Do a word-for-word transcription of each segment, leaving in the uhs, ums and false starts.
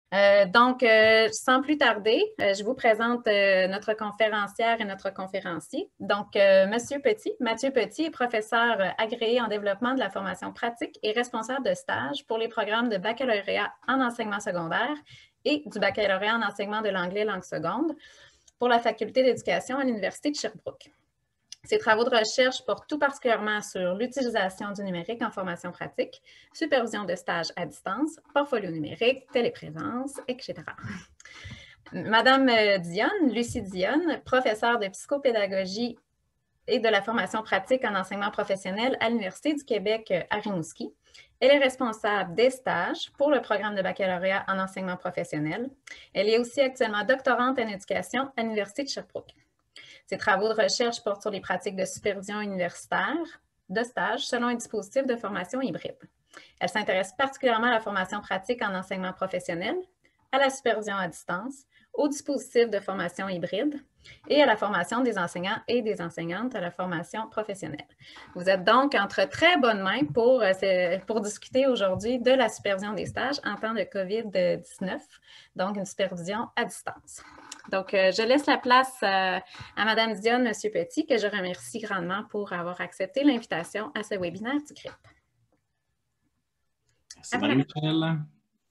Euh, donc, euh, sans plus tarder, euh, je vous présente euh, notre conférencière et notre conférencier. Donc, euh, Monsieur Petit, Mathieu Petit est professeur euh, agréé en développement de la formation pratique et responsable de stage pour les programmes de baccalauréat en enseignement secondaire et du baccalauréat en enseignement de l'anglais langue seconde pour la faculté d'éducation à l'Université de Sherbrooke. Ses travaux de recherche portent tout particulièrement sur l'utilisation du numérique en formation pratique, supervision de stages à distance, portfolio numérique, téléprésence, et cetera. Madame Dionne, Lucie Dionne, professeure de psychopédagogie et de la formation pratique en enseignement professionnel à l'Université du Québec à Rimouski. Elle est responsable des stages pour le programme de baccalauréat en enseignement professionnel. Elle est aussi actuellement doctorante en éducation à l'Université de Sherbrooke. Ses travaux de recherche portent sur les pratiques de supervision universitaire, de stage, selon un dispositif de formation hybride. Elle s'intéresse particulièrement à la formation pratique en enseignement professionnel, à la supervision à distance, aux dispositifs de formation hybride et à la formation des enseignants et des enseignantes à la formation professionnelle. Vous êtes donc entre très bonnes mains pour, pour discuter aujourd'hui de la supervision des stages en temps de COVID dix-neuf, donc une supervision à distance. Donc, euh, je laisse la place euh, à Mme Dionne, M. Petit, que je remercie grandement pour avoir accepté l'invitation à ce webinaire du C R I P. Merci, Marie-Michel.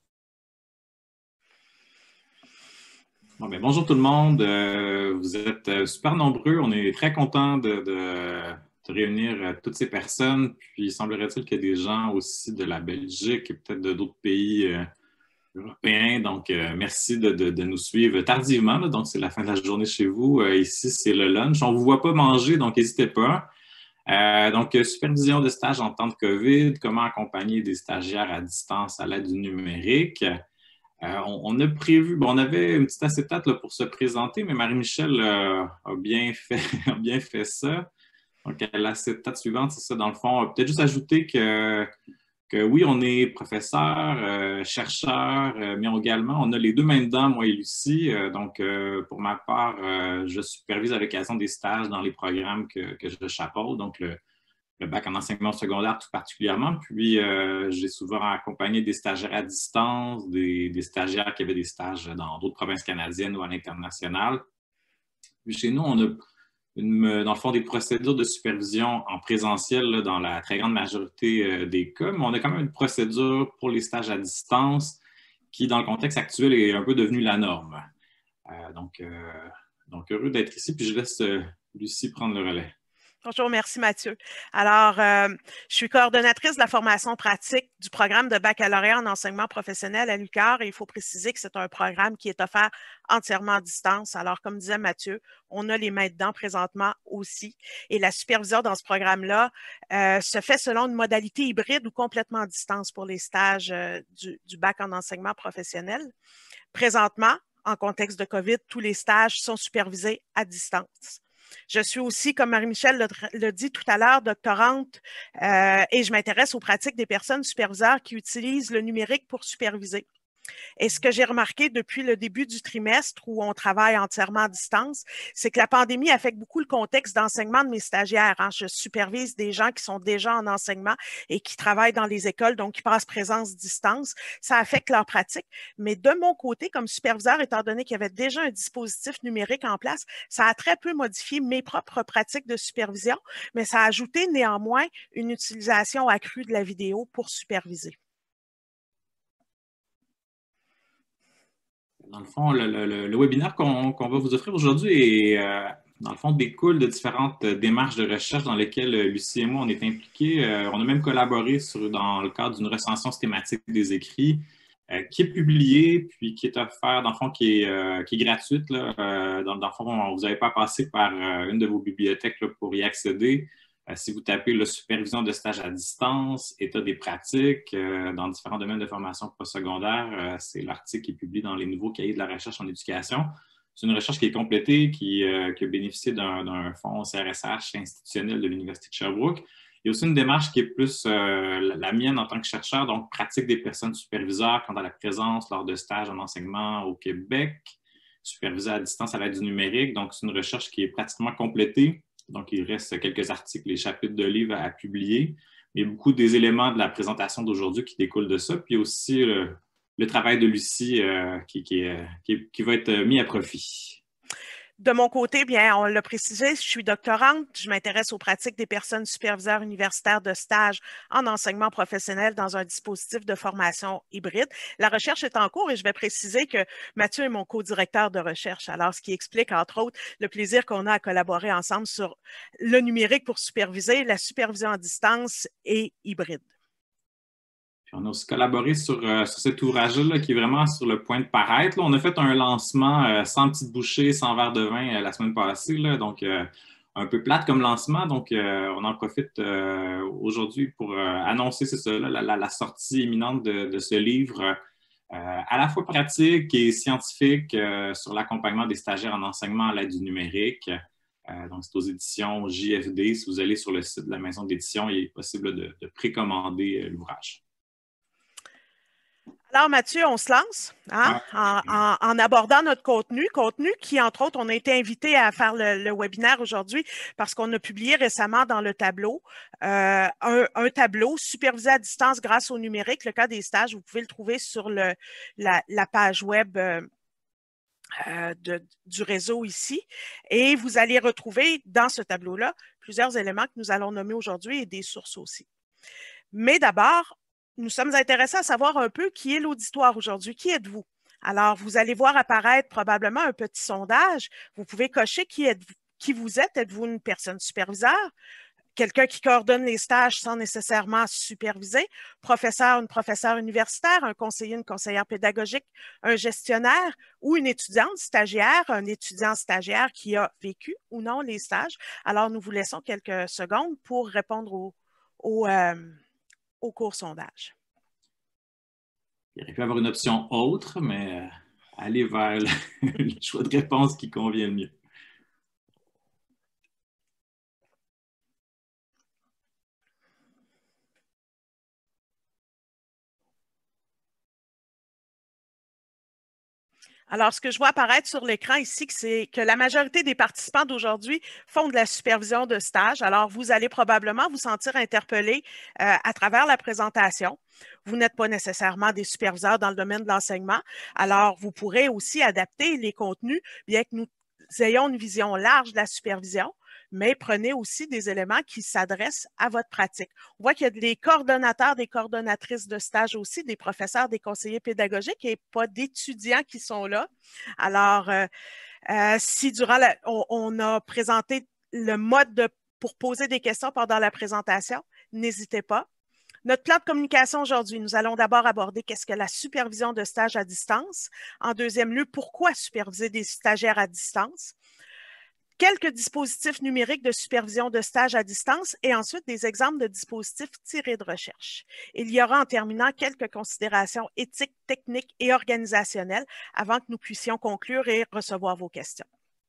Bon, bien, bonjour tout le monde. Euh, vous êtes super nombreux. On est très contents de, de, de réunir toutes ces personnes. Puis, il semblerait-il qu'il y a des gens aussi de la Belgique et peut-être d'autres pays euh, européens. Donc, euh, merci de, de, de nous suivre tardivement. Là. Donc, c'est la fin de la journée chez vous. Euh, ici, c'est le lunch. On ne vous voit pas manger, donc n'hésitez pas. Euh, donc, supervision de stage en temps de COVID, comment accompagner des stagiaires à distance à l'aide du numérique. Euh, on, on a prévu, bon, on avait une petite acétate là, pour se présenter, mais Marie-Michel euh, a, bien fait, a bien fait ça. Donc, l'acétate suivante, c'est ça, dans le fond. Peut-être juste ajouter que, que oui, on est professeur, euh, chercheur, euh, mais également, on a les deux mains dedans, moi et Lucie. Euh, donc, euh, pour ma part, euh, je supervise à l'occasion des stages dans les programmes que, que je chapeaute, donc le, le bac en enseignement secondaire tout particulièrement. Puis, euh, j'ai souvent accompagné des stagiaires à distance, des, des stagiaires qui avaient des stages dans d'autres provinces canadiennes ou à l'international. Puis, chez nous, on a Une, dans le fond, des procédures de supervision en présentiel là, dans la très grande majorité euh, des cas, mais on a quand même une procédure pour les stages à distance qui, dans le contexte actuel, est un peu devenue la norme. Euh, donc, euh, donc, heureux d'être ici, puis je laisse euh, Lucie prendre le relais. Bonjour, merci Mathieu. Alors, euh, je suis coordonnatrice de la formation pratique du programme de baccalauréat en enseignement professionnel à l'U Q A R et il faut préciser que c'est un programme qui est offert entièrement à distance. Alors, comme disait Mathieu, on a les mains dedans présentement aussi. Et la supervision dans ce programme-là euh, se fait selon une modalité hybride ou complètement à distance pour les stages euh, du, du bac en enseignement professionnel. Présentement, en contexte de COVID, tous les stages sont supervisés à distance. Je suis aussi, comme Marie-Michel l'a dit tout à l'heure, doctorante euh, et je m'intéresse aux pratiques des personnes superviseurs qui utilisent le numérique pour superviser. Et ce que j'ai remarqué depuis le début du trimestre où on travaille entièrement à distance, c'est que la pandémie affecte beaucoup le contexte d'enseignement de mes stagiaires. Hein. Je supervise des gens qui sont déjà en enseignement et qui travaillent dans les écoles, donc qui passent présence-distance. Ça affecte leur pratique. Mais de mon côté, comme superviseur, étant donné qu'il y avait déjà un dispositif numérique en place, ça a très peu modifié mes propres pratiques de supervision, mais ça a ajouté néanmoins une utilisation accrue de la vidéo pour superviser. Dans le fond, le, le, le webinaire qu'on qu'on va vous offrir aujourd'hui est, euh, dans le fond, découle de différentes démarches de recherche dans lesquelles Lucie et moi, on est impliqués. Euh, on a même collaboré sur, dans le cadre d'une recension systématique des écrits euh, qui est publiée, puis qui est offerte, dans le fond, qui est, euh, qui est gratuite. Là. Euh, dans, dans le fond, vous n'avez pas à passer par euh, une de vos bibliothèques là, pour y accéder. Euh, si vous tapez la supervision de stage à distance, état des pratiques euh, dans différents domaines de formation postsecondaire, euh, c'est l'article qui est publié dans les nouveaux cahiers de la recherche en éducation. C'est une recherche qui est complétée, qui, euh, qui a bénéficié d'un fonds C R S H institutionnel de l'Université de Sherbrooke. Il y a aussi une démarche qui est plus euh, la, la mienne en tant que chercheur, donc pratique des personnes superviseurs quant à la présence lors de stages en enseignement au Québec, supervisée à distance à l'aide du numérique. Donc, c'est une recherche qui est pratiquement complétée. Donc, il reste quelques articles et chapitres de livres à, à publier. Mais beaucoup des éléments de la présentation d'aujourd'hui qui découlent de ça. Puis aussi, euh, le travail de Lucie euh, qui, qui, qui, qui va être mis à profit. De mon côté, bien, on l'a précisé, je suis doctorante, je m'intéresse aux pratiques des personnes superviseurs universitaires de stage en enseignement professionnel dans un dispositif de formation hybride. La recherche est en cours et je vais préciser que Mathieu est mon co-directeur de recherche, alors ce qui explique, entre autres, le plaisir qu'on a à collaborer ensemble sur le numérique pour superviser, la supervision à distance et hybride. Puis on a aussi collaboré sur, euh, sur cet ouvrage-là qui est vraiment sur le point de paraître. Là, on a fait un lancement euh, sans petite bouchée, sans verre de vin euh, la semaine passée, là, donc euh, un peu plate comme lancement. Donc, euh, on en profite euh, aujourd'hui pour euh, annoncer c'est ça, là, la, la sortie imminente de, de ce livre euh, à la fois pratique et scientifique euh, sur l'accompagnement des stagiaires en enseignement à l'aide du numérique. Euh, donc, c'est aux éditions J F D. Si vous allez sur le site de la maison d'édition, il est possible de, de précommander euh, l'ouvrage. Alors, Mathieu, on se lance hein, en, en, en abordant notre contenu, contenu qui, entre autres, on a été invité à faire le, le webinaire aujourd'hui parce qu'on a publié récemment dans le tableau euh, un, un tableau supervisé à distance grâce au numérique, le cas des stages. Vous pouvez le trouver sur le, la, la page web euh, euh, de, du réseau ici. Et vous allez retrouver dans ce tableau-là plusieurs éléments que nous allons nommer aujourd'hui et des sources aussi. Mais d'abord, nous sommes intéressés à savoir un peu qui est l'auditoire aujourd'hui. Qui êtes-vous? Alors, vous allez voir apparaître probablement un petit sondage. Vous pouvez cocher qui êtes-vous, qui vous êtes. Êtes-vous une personne superviseur? Quelqu'un qui coordonne les stages sans nécessairement superviser? Professeur, une professeure universitaire, un conseiller, une conseillère pédagogique, un gestionnaire ou une étudiante stagiaire, un étudiant stagiaire qui a vécu ou non les stages. Alors, nous vous laissons quelques secondes pour répondre au, au euh, au court sondage. Il aurait pu avoir une option autre, mais euh, aller vers le, le choix de réponse qui convient le mieux. Alors, ce que je vois apparaître sur l'écran ici, c'est que la majorité des participants d'aujourd'hui font de la supervision de stage. Alors, vous allez probablement vous sentir interpellé euh, à travers la présentation. Vous n'êtes pas nécessairement des superviseurs dans le domaine de l'enseignement. Alors, vous pourrez aussi adapter les contenus, bien que nous ayons une vision large de la supervision, mais prenez aussi des éléments qui s'adressent à votre pratique. On voit qu'il y a des coordonnateurs, des coordonnatrices de stage aussi, des professeurs, des conseillers pédagogiques et pas d'étudiants qui sont là. Alors, euh, euh, si durant la, on, on a présenté le mode de, pour poser des questions pendant la présentation, n'hésitez pas. Notre plan de communication aujourd'hui, nous allons d'abord aborder qu'est-ce que la supervision de stage à distance. En deuxième lieu, pourquoi superviser des stagiaires à distance? Quelques dispositifs numériques de supervision de stage à distance et ensuite des exemples de dispositifs tirés de recherche. Il y aura en terminant quelques considérations éthiques, techniques et organisationnelles avant que nous puissions conclure et recevoir vos questions.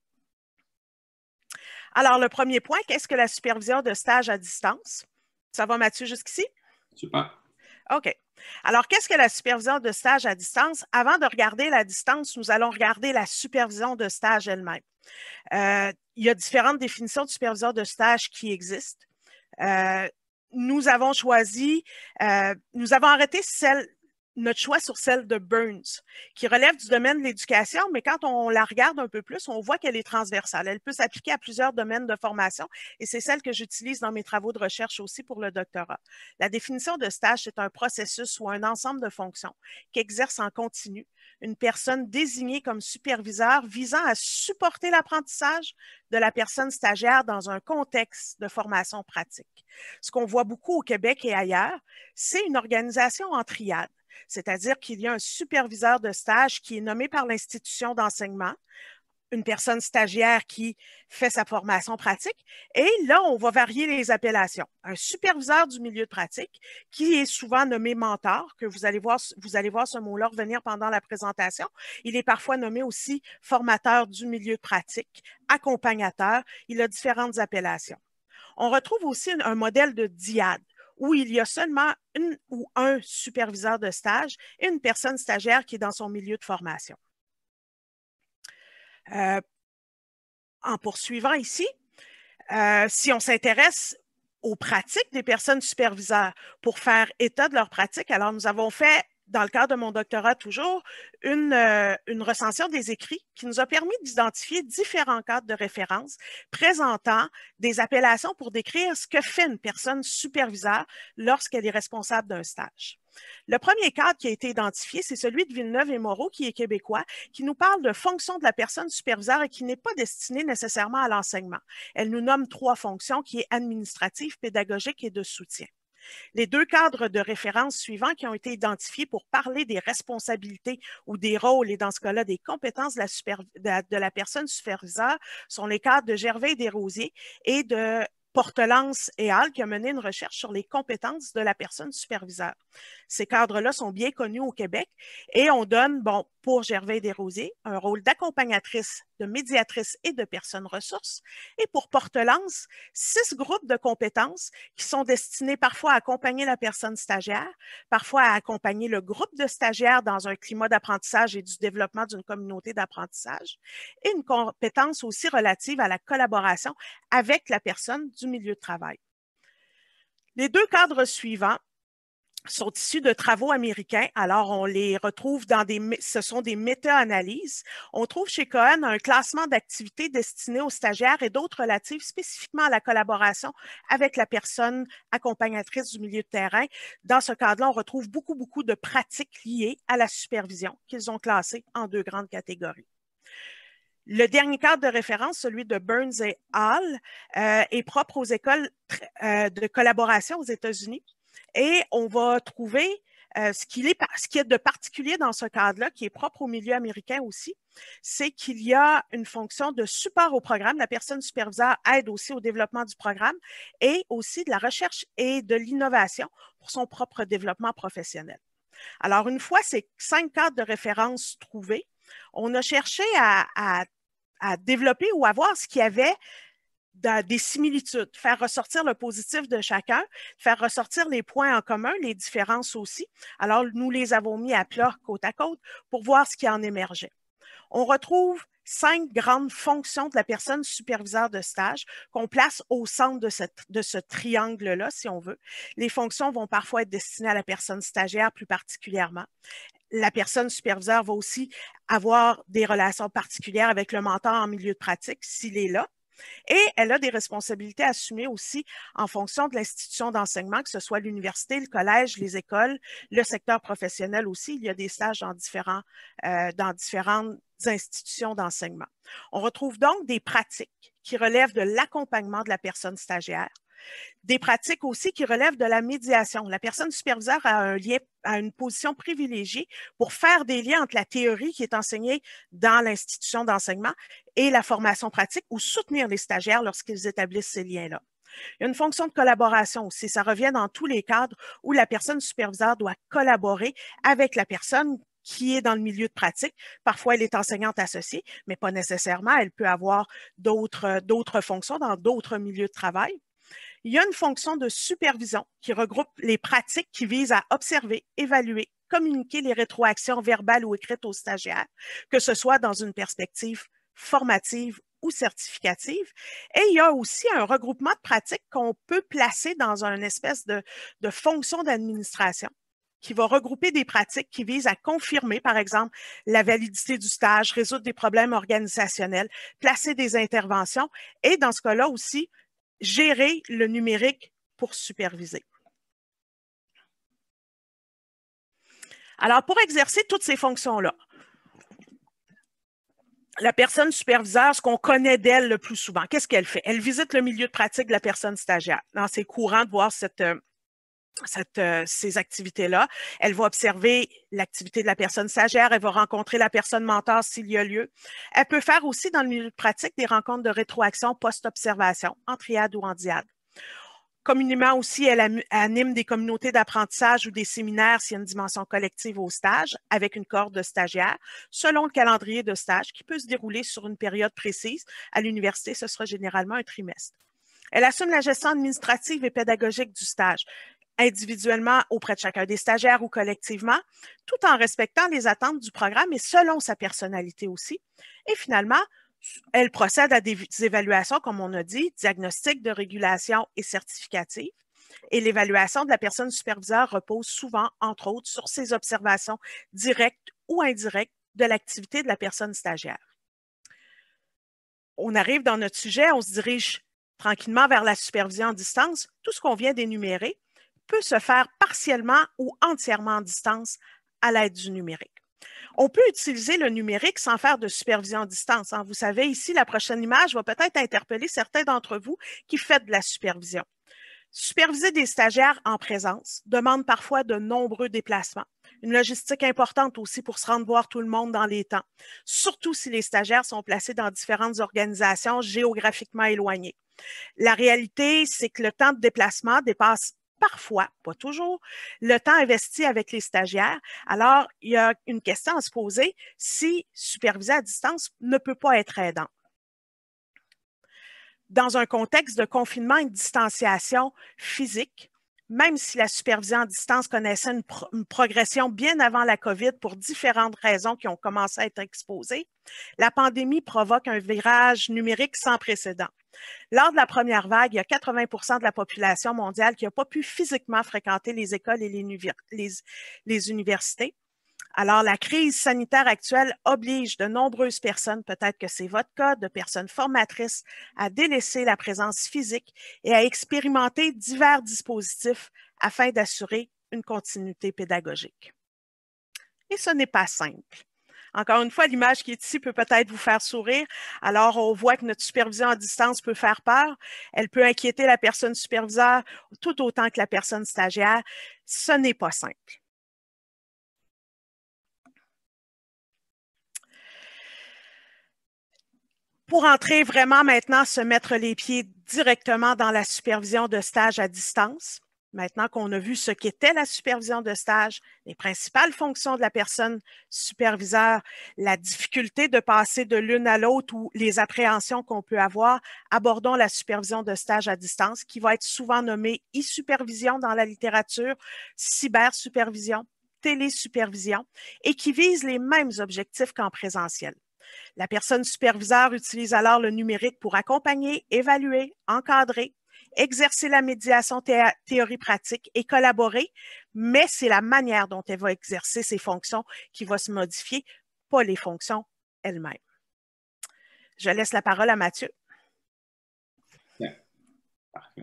Alors, le premier point, qu'est-ce que la supervision de stage à distance? Ça va, Mathieu, jusqu'ici? Super. OK. Alors, qu'est-ce que la supervision de stage à distance? Avant de regarder la distance, nous allons regarder la supervision de stage elle-même. Euh, il y a différentes définitions de superviseur de stage qui existent. Euh, nous avons choisi, euh, nous avons arrêté celle, notre choix sur celle de Burns, qui relève du domaine de l'éducation, mais quand on la regarde un peu plus, on voit qu'elle est transversale. Elle peut s'appliquer à plusieurs domaines de formation et c'est celle que j'utilise dans mes travaux de recherche aussi pour le doctorat. La définition de stage, c'est un processus ou un ensemble de fonctions qu'exerce en continu une personne désignée comme superviseur visant à supporter l'apprentissage de la personne stagiaire dans un contexte de formation pratique. Ce qu'on voit beaucoup au Québec et ailleurs, c'est une organisation en triade, c'est-à-dire qu'il y a un superviseur de stage qui est nommé par l'institution d'enseignement, une personne stagiaire qui fait sa formation pratique. Et là, on va varier les appellations. Un superviseur du milieu de pratique qui est souvent nommé mentor, que vous allez voir, vous allez voir ce mot-là revenir pendant la présentation. Il est parfois nommé aussi formateur du milieu de pratique, accompagnateur. Il a différentes appellations. On retrouve aussi un modèle de dyade, où il y a seulement une ou un superviseur de stage et une personne stagiaire qui est dans son milieu de formation. Euh, en poursuivant ici, euh, si on s'intéresse aux pratiques des personnes superviseurs pour faire état de leurs pratiques, alors nous avons fait dans le cadre de mon doctorat toujours, une, euh, une recension des écrits qui nous a permis d'identifier différents cadres de référence présentant des appellations pour décrire ce que fait une personne superviseur lorsqu'elle est responsable d'un stage. Le premier cadre qui a été identifié, c'est celui de Villeneuve et Moreau, qui est québécois, qui nous parle de fonction de la personne superviseur et qui n'est pas destinée nécessairement à l'enseignement. Elle nous nomme trois fonctions qui est administrative, pédagogique et de soutien. Les deux cadres de référence suivants qui ont été identifiés pour parler des responsabilités ou des rôles et dans ce cas-là des compétences de la, super, de, de la personne superviseure sont les cadres de Gervais et Desrosiers et de Portelance et Hall qui a mené une recherche sur les compétences de la personne superviseure. Ces cadres-là sont bien connus au Québec et on donne, bon, pour Gervais et Desrosiers, un rôle d'accompagnatrice, de médiatrice et de personne ressource. Et pour Portelance, six groupes de compétences qui sont destinés parfois à accompagner la personne stagiaire, parfois à accompagner le groupe de stagiaires dans un climat d'apprentissage et du développement d'une communauté d'apprentissage, et une compétence aussi relative à la collaboration avec la personne du milieu de travail. Les deux cadres suivants sont issus de travaux américains. Alors, on les retrouve dans des, ce sont des méta-analyses. On trouve chez Cohen un classement d'activités destinées aux stagiaires et d'autres relatives spécifiquement à la collaboration avec la personne accompagnatrice du milieu de terrain. Dans ce cadre-là, on retrouve beaucoup, beaucoup de pratiques liées à la supervision qu'ils ont classées en deux grandes catégories. Le dernier cadre de référence, celui de Burns et Hall, euh, est propre aux écoles euh, de collaboration aux États-Unis. Et on va trouver euh, ce, qu'il est, ce qui est de particulier dans ce cadre-là, qui est propre au milieu américain aussi, c'est qu'il y a une fonction de support au programme. La personne superviseure aide aussi au développement du programme et aussi de la recherche et de l'innovation pour son propre développement professionnel. Alors, une fois ces cinq cadres de référence trouvés, on a cherché à, à, à développer ou à voir ce qu'il y avait des similitudes, faire ressortir le positif de chacun, faire ressortir les points en commun, les différences aussi. Alors, nous les avons mis à plat côte à côte pour voir ce qui en émergeait. On retrouve cinq grandes fonctions de la personne superviseur de stage qu'on place au centre de, cette, de ce triangle-là, si on veut. Les fonctions vont parfois être destinées à la personne stagiaire plus particulièrement. La personne superviseure va aussi avoir des relations particulières avec le mentor en milieu de pratique, s'il est là. Et elle a des responsabilités assumées aussi en fonction de l'institution d'enseignement, que ce soit l'université, le collège, les écoles, le secteur professionnel aussi. Il y a des stages dans, différents, euh, dans différentes institutions d'enseignement. On retrouve donc des pratiques qui relèvent de l'accompagnement de la personne stagiaire, des pratiques aussi qui relèvent de la médiation. La personne superviseure a un lien, a une position privilégiée pour faire des liens entre la théorie qui est enseignée dans l'institution d'enseignement et la formation pratique ou soutenir les stagiaires lorsqu'ils établissent ces liens-là. Il y a une fonction de collaboration aussi. Ça revient dans tous les cadres où la personne superviseure doit collaborer avec la personne qui est dans le milieu de pratique. Parfois, elle est enseignante associée, mais pas nécessairement. Elle peut avoir d'autres, d'autres fonctions dans d'autres milieux de travail. Il y a une fonction de supervision qui regroupe les pratiques qui visent à observer, évaluer, communiquer les rétroactions verbales ou écrites aux stagiaires, que ce soit dans une perspective formative ou certificative. Et il y a aussi un regroupement de pratiques qu'on peut placer dans une espèce de, de fonction d'administration qui va regrouper des pratiques qui visent à confirmer, par exemple, la validité du stage, résoudre des problèmes organisationnels, placer des interventions et, dans ce cas-là aussi, gérer le numérique pour superviser. Alors, pour exercer toutes ces fonctions-là, la personne superviseure, ce qu'on connaît d'elle le plus souvent, qu'est-ce qu'elle fait? Elle visite le milieu de pratique de la personne stagiaire. Dans ses courants de voir cette, cette, euh, ces activités-là. Elle va observer l'activité de la personne stagiaire, elle va rencontrer la personne mentor s'il y a lieu. Elle peut faire aussi dans le milieu de pratique des rencontres de rétroaction post-observation, en triade ou en diade. Communément aussi, elle anime des communautés d'apprentissage ou des séminaires s'il y a une dimension collective au stage avec une cohorte de stagiaires selon le calendrier de stage qui peut se dérouler sur une période précise. À l'université, ce sera généralement un trimestre. Elle assume la gestion administrative et pédagogique du stage, individuellement auprès de chacun des stagiaires ou collectivement, tout en respectant les attentes du programme et selon sa personnalité aussi. Et finalement, elle procède à des évaluations, comme on a dit, diagnostiques de régulation et certificatives. Et l'évaluation de la personne superviseur repose souvent, entre autres, sur ses observations directes ou indirectes de l'activité de la personne stagiaire. On arrive dans notre sujet, on se dirige tranquillement vers la supervision à distance. Tout ce qu'on vient d'énumérer peut se faire partiellement ou entièrement à distance à l'aide du numérique. On peut utiliser le numérique sans faire de supervision à distance. Vous savez, ici, la prochaine image va peut-être interpeller certains d'entre vous qui font de la supervision. Superviser des stagiaires en présence demande parfois de nombreux déplacements. Une logistique importante aussi pour se rendre voir tout le monde dans les temps, surtout si les stagiaires sont placés dans différentes organisations géographiquement éloignées. La réalité, c'est que le temps de déplacement dépasse parfois, pas toujours, le temps investi avec les stagiaires. Alors, il y a une question à se poser si superviser à distance ne peut pas être aidant. Dans un contexte de confinement et de distanciation physique, même si la supervision à distance connaissait une, pro une progression bien avant la COVID pour différentes raisons qui ont commencé à être exposées, la pandémie provoque un virage numérique sans précédent. Lors de la première vague, il y a quatre-vingts pour cent de la population mondiale qui n'a pas pu physiquement fréquenter les écoles et les, les, les universités. Alors, la crise sanitaire actuelle oblige de nombreuses personnes, peut-être que c'est votre cas, de personnes formatrices, à délaisser la présence physique et à expérimenter divers dispositifs afin d'assurer une continuité pédagogique. Et ce n'est pas simple. Encore une fois, l'image qui est ici peut peut-être vous faire sourire. Alors, on voit que notre supervision à distance peut faire peur. Elle peut inquiéter la personne superviseure tout autant que la personne stagiaire. Ce n'est pas simple. Pour entrer vraiment maintenant, se mettre les pieds directement dans la supervision de stage à distance, maintenant qu'on a vu ce qu'était la supervision de stage, les principales fonctions de la personne superviseur, la difficulté de passer de l'une à l'autre ou les appréhensions qu'on peut avoir, abordons la supervision de stage à distance qui va être souvent nommée e-supervision dans la littérature, cybersupervision, télésupervision et qui vise les mêmes objectifs qu'en présentiel. La personne superviseure utilise alors le numérique pour accompagner, évaluer, encadrer, exercer la médiation thé- théorie-pratique et collaborer, mais c'est la manière dont elle va exercer ses fonctions qui va se modifier, pas les fonctions elles-mêmes. Je laisse la parole à Mathieu. Bien. Parfait.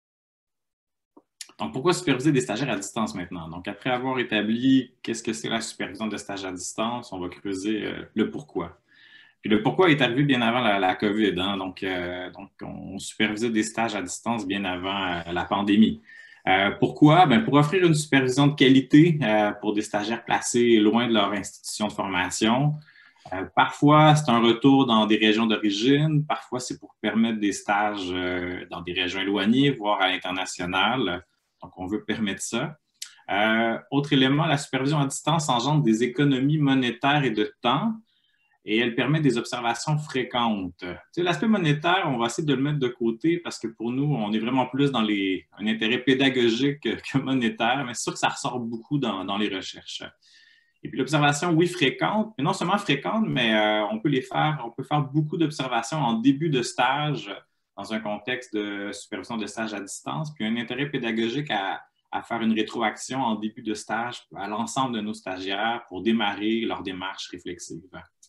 Donc, pourquoi superviser des stagiaires à distance maintenant? Donc, après avoir établi qu'est-ce que c'est la supervision de stage à distance, on va creuser euh, le pourquoi. Puis le pourquoi est arrivé bien avant la, la COVID. Hein? Donc, euh, donc, on supervisait des stages à distance bien avant euh, la pandémie. Euh, pourquoi? Bien, pour offrir une supervision de qualité euh, pour des stagiaires placés loin de leur institution de formation. Euh, parfois, c'est un retour dans des régions d'origine. Parfois, c'est pour permettre des stages euh, dans des régions éloignées, voire à l'international. Donc, on veut permettre ça. Euh, autre élément, la supervision à distance engendre des économies monétaires et de temps. Et elle permet des observations fréquentes. Tu sais, l'aspect monétaire, on va essayer de le mettre de côté parce que pour nous, on est vraiment plus dans les, un intérêt pédagogique que monétaire, mais c'est sûr que ça ressort beaucoup dans, dans les recherches. Et puis l'observation, oui, fréquente, mais non seulement fréquente, mais euh, on peut les faire, on peut faire beaucoup d'observations en début de stage dans un contexte de supervision de stage à distance, puis un intérêt pédagogique à, à faire une rétroaction en début de stage à l'ensemble de nos stagiaires pour démarrer leur démarche réflexive.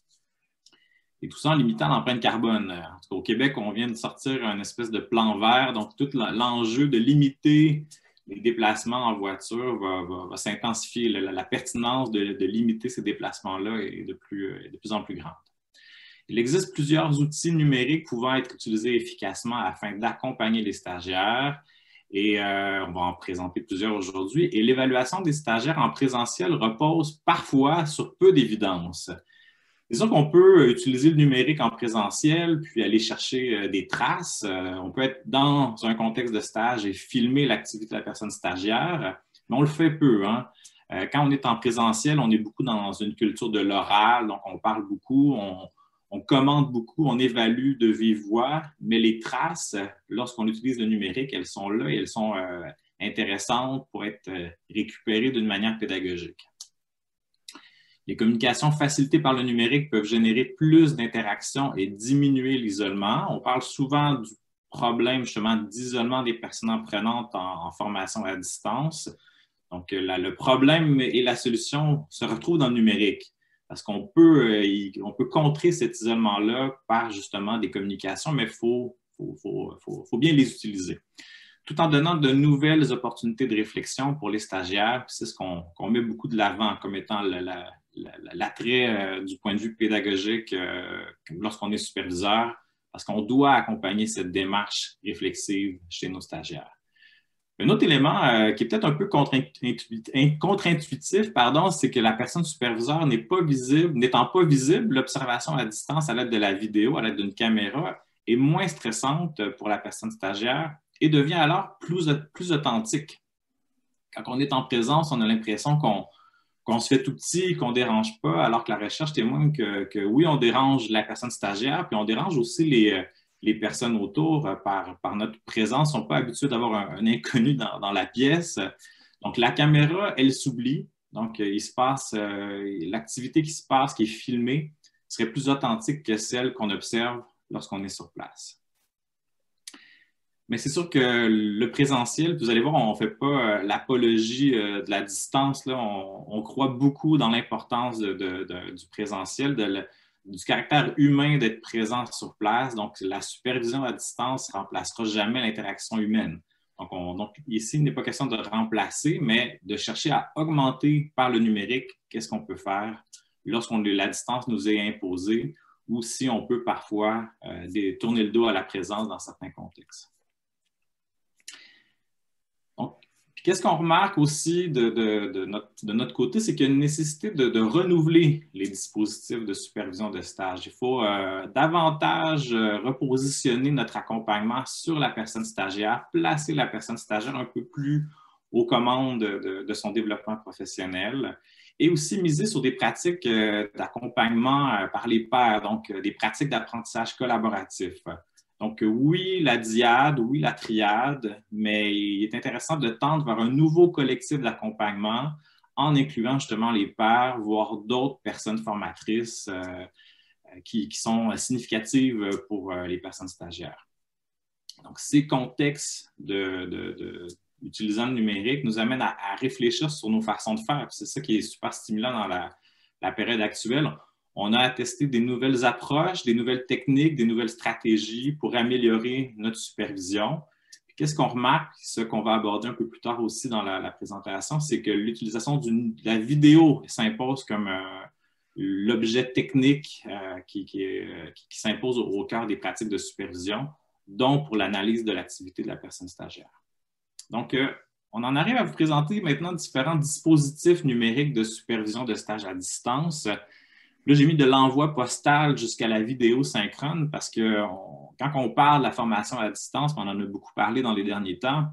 Et tout ça en limitant l'empreinte carbone. En tout cas, au Québec, on vient de sortir un espèce de plan vert, donc tout l'enjeu de limiter les déplacements en voiture va, va, va s'intensifier. La, la pertinence de, de limiter ces déplacements-là est de plus, de plus en plus grande. Il existe plusieurs outils numériques pouvant être utilisés efficacement afin d'accompagner les stagiaires. Et euh, on va en présenter plusieurs aujourd'hui. Et l'évaluation des stagiaires en présentiel repose parfois sur peu d'évidence. C'est sûr qu'on peut utiliser le numérique en présentiel, puis aller chercher des traces. On peut être dans un contexte de stage et filmer l'activité de la personne stagiaire, mais on le fait peu. Hein? Quand on est en présentiel, on est beaucoup dans une culture de l'oral, donc on parle beaucoup, on, on commente beaucoup, on évalue de vive voix, mais les traces, lorsqu'on utilise le numérique, elles sont là et elles sont euh, intéressantes pour être récupérées d'une manière pédagogique. Les communications facilitées par le numérique peuvent générer plus d'interactions et diminuer l'isolement. On parle souvent du problème justement d'isolement des personnes apprenantes en, en formation à distance. Donc, la, le problème et la solution se retrouvent dans le numérique. Parce qu'on peut, on peut contrer cet isolement-là par justement des communications, mais il faut, faut, faut, faut, faut bien les utiliser. Tout en donnant de nouvelles opportunités de réflexion pour les stagiaires. C'est ce qu'on qu'on met beaucoup de l'avant comme étant l'attrait euh, du point de vue pédagogique euh, lorsqu'on est superviseur, parce qu'on doit accompagner cette démarche réflexive chez nos stagiaires. Un autre élément euh, qui est peut-être un peu contre-intuitif, pardon, c'est que la personne superviseure n'est pas visible, n'étant pas visible, l'observation à distance à l'aide de la vidéo, à l'aide d'une caméra, est moins stressante pour la personne stagiaire et devient alors plus, plus authentique. Quand on est en présence, on a l'impression qu'on qu'on se fait tout petit, qu'on ne dérange pas, alors que la recherche témoigne que, que oui, on dérange la personne stagiaire, puis on dérange aussi les les personnes autour, par, par notre présence, ne sont pas habituées d'avoir un, un inconnu dans, dans la pièce. Donc, la caméra, elle s'oublie. Donc, il se passe, euh, l'activité qui se passe, qui est filmée, serait plus authentique que celle qu'on observe lorsqu'on est sur place. Mais c'est sûr que le présentiel, vous allez voir, on ne fait pas euh, l'apologie euh, de la distance. Là. On, on croit beaucoup dans l'importance de, de, de, du présentiel, de le, du caractère humain d'être présent sur place. Donc, la supervision à distance ne remplacera jamais l'interaction humaine. Donc, on, donc, ici, il n'est pas question de remplacer, mais de chercher à augmenter par le numérique qu'est-ce qu'on peut faire lorsqu'on la distance nous est imposée ou si on peut parfois euh, des, tourner le dos à la présence dans certains contextes. Donc, qu'est-ce qu'on remarque aussi de, de, de, notre, de notre côté, c'est qu'il y a une nécessité de, de renouveler les dispositifs de supervision de stage. Il faut euh, davantage euh, repositionner notre accompagnement sur la personne stagiaire, placer la personne stagiaire un peu plus aux commandes de, de, de son développement professionnel et aussi miser sur des pratiques euh, d'accompagnement euh, par les pairs, donc euh, des pratiques d'apprentissage collaboratif. Donc, oui, la dyade, oui, la triade, mais il est intéressant de tendre vers un nouveau collectif d'accompagnement en incluant justement les pairs, voire d'autres personnes formatrices euh, qui, qui sont significatives pour euh, les personnes stagiaires. Donc, ces contextes de, de, de, utilisant le numérique nous amènent à, à réfléchir sur nos façons de faire. C'est ça qui est super stimulant dans la, la période actuelle. On a testé des nouvelles approches, des nouvelles techniques, des nouvelles stratégies pour améliorer notre supervision. Qu'est-ce qu'on remarque, ce qu'on va aborder un peu plus tard aussi dans la, la présentation, c'est que l'utilisation de la vidéo s'impose comme euh, l'objet technique euh, qui, qui, euh, qui, qui s'impose au, au cœur des pratiques de supervision, dont pour l'analyse de l'activité de la personne stagiaire. Donc, euh, on en arrive à vous présenter maintenant différents dispositifs numériques de supervision de stage à distance. Là, j'ai mis de l'envoi postal jusqu'à la vidéo synchrone parce que on, quand on parle de la formation à distance, on en a beaucoup parlé dans les derniers temps,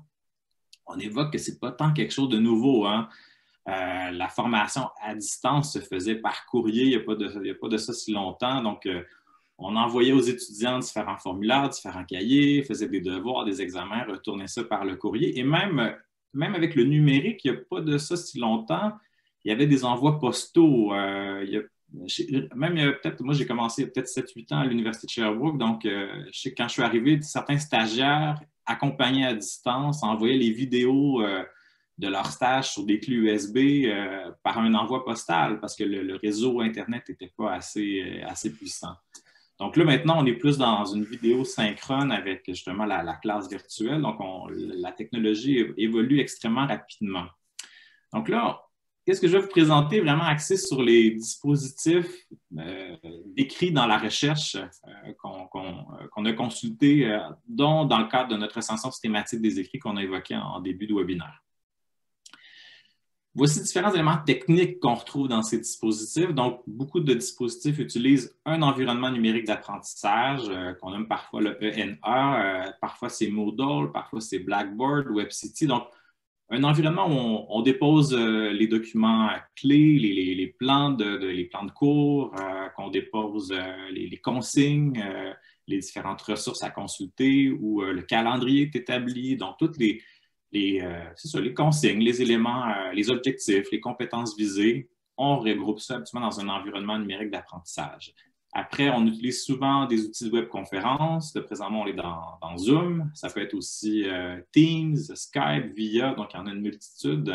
on évoque que ce n'est pas tant quelque chose de nouveau. Hein? Euh, la formation à distance se faisait par courrier, il n'y a pas de, il n'y a pas de ça si longtemps. Donc, euh, on envoyait aux étudiants différents formulaires, différents cahiers, faisait des devoirs, des examens, retournait ça par le courrier. Et même, même avec le numérique, il n'y a pas de ça si longtemps. Il y avait des envois postaux. Euh, il y a Même peut-être, moi j'ai commencé peut-être sept huit ans à l'Université de Sherbrooke, donc euh, je sais que quand je suis arrivé, certains stagiaires accompagnés à distance envoyaient les vidéos euh, de leur stage sur des clés U S B euh, par un envoi postal parce que le, le réseau Internet n'était pas assez, euh, assez puissant. Donc là, maintenant, on est plus dans une vidéo synchrone avec justement la, la classe virtuelle, donc on, la technologie évolue extrêmement rapidement. Donc là, qu'est-ce que je vais vous présenter vraiment axé sur les dispositifs euh, décrits dans la recherche euh, qu'on qu'on, euh, qu'on a consulté, euh, dont dans le cadre de notre recension systématique des écrits qu'on a évoqué en, en début de webinaire. Voici différents éléments techniques qu'on retrouve dans ces dispositifs. Donc, beaucoup de dispositifs utilisent un environnement numérique d'apprentissage euh, qu'on nomme parfois le E N A, euh, parfois c'est Moodle, parfois c'est Blackboard, WebCity. Donc, un environnement où on, on dépose euh, les documents clés, les, les, les, plans, de, de, les plans de cours, euh, qu'on dépose euh, les, les consignes, euh, les différentes ressources à consulter, où euh, le calendrier est établi, donc toutes les, les, euh, c'est ça, les consignes, les éléments, euh, les objectifs, les compétences visées. On regroupe ça habituellement dans un environnement numérique d'apprentissage. Après, on utilise souvent des outils de webconférence. De présentement, on est dans, dans Zoom. Ça peut être aussi euh, Teams, Skype, Via, donc il y en a une multitude.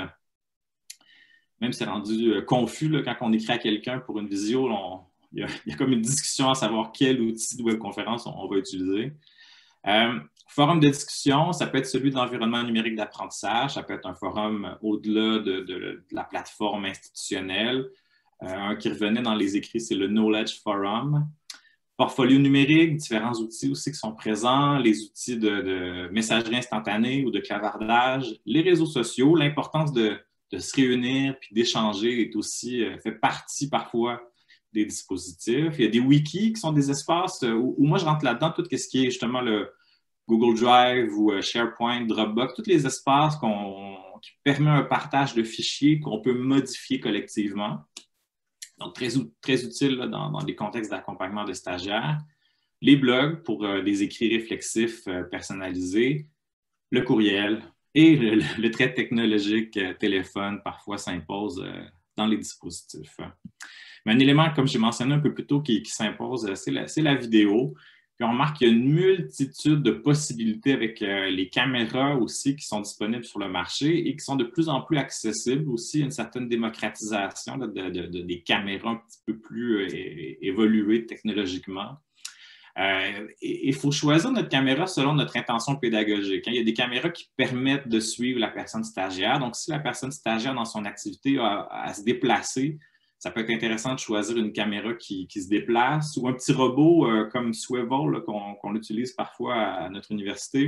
Même c'est rendu euh, confus là, quand on écrit à quelqu'un pour une visio, on, il, y a, il y a comme une discussion à savoir quel outil de webconférence on, on va utiliser. Euh, forum de discussion, ça peut être celui d'environnement numérique d'apprentissage, ça peut être un forum au-delà de, de, de la plateforme institutionnelle. Euh, un qui revenait dans les écrits, c'est le Knowledge Forum. Portfolio numérique, différents outils aussi qui sont présents, les outils de, de messagerie instantanée ou de clavardage, les réseaux sociaux, l'importance de, de se réunir puis d'échanger est aussi, euh, fait partie parfois des dispositifs. Il y a des wikis qui sont des espaces où, où moi je rentre là-dedans, tout ce qui est justement le Google Drive ou SharePoint, Dropbox, tous les espaces qu'on, qui permettent un partage de fichiers qu'on peut modifier collectivement. Donc, très, très utile là, dans, dans des contextes d'accompagnement de stagiaires. Les blogs pour euh, des écrits réflexifs euh, personnalisés, le courriel et le, le trait technologique euh, téléphone parfois s'impose euh, dans les dispositifs. Mais un élément, comme j'ai mentionné un peu plus tôt, qui, qui s'impose, c'est la, c'est la vidéo. Puis on remarque qu'il y a une multitude de possibilités avec euh, les caméras aussi qui sont disponibles sur le marché et qui sont de plus en plus accessibles aussi, une certaine démocratisation là, de, de, de, des caméras un petit peu plus euh, évoluées technologiquement. Euh, il faut choisir notre caméra selon notre intention pédagogique. Hein. Il y a des caméras qui permettent de suivre la personne stagiaire. Donc, si la personne stagiaire dans son activité a à se déplacer, ça peut être intéressant de choisir une caméra qui, qui se déplace ou un petit robot euh, comme Swivel qu'on, qu'on utilise parfois à notre université.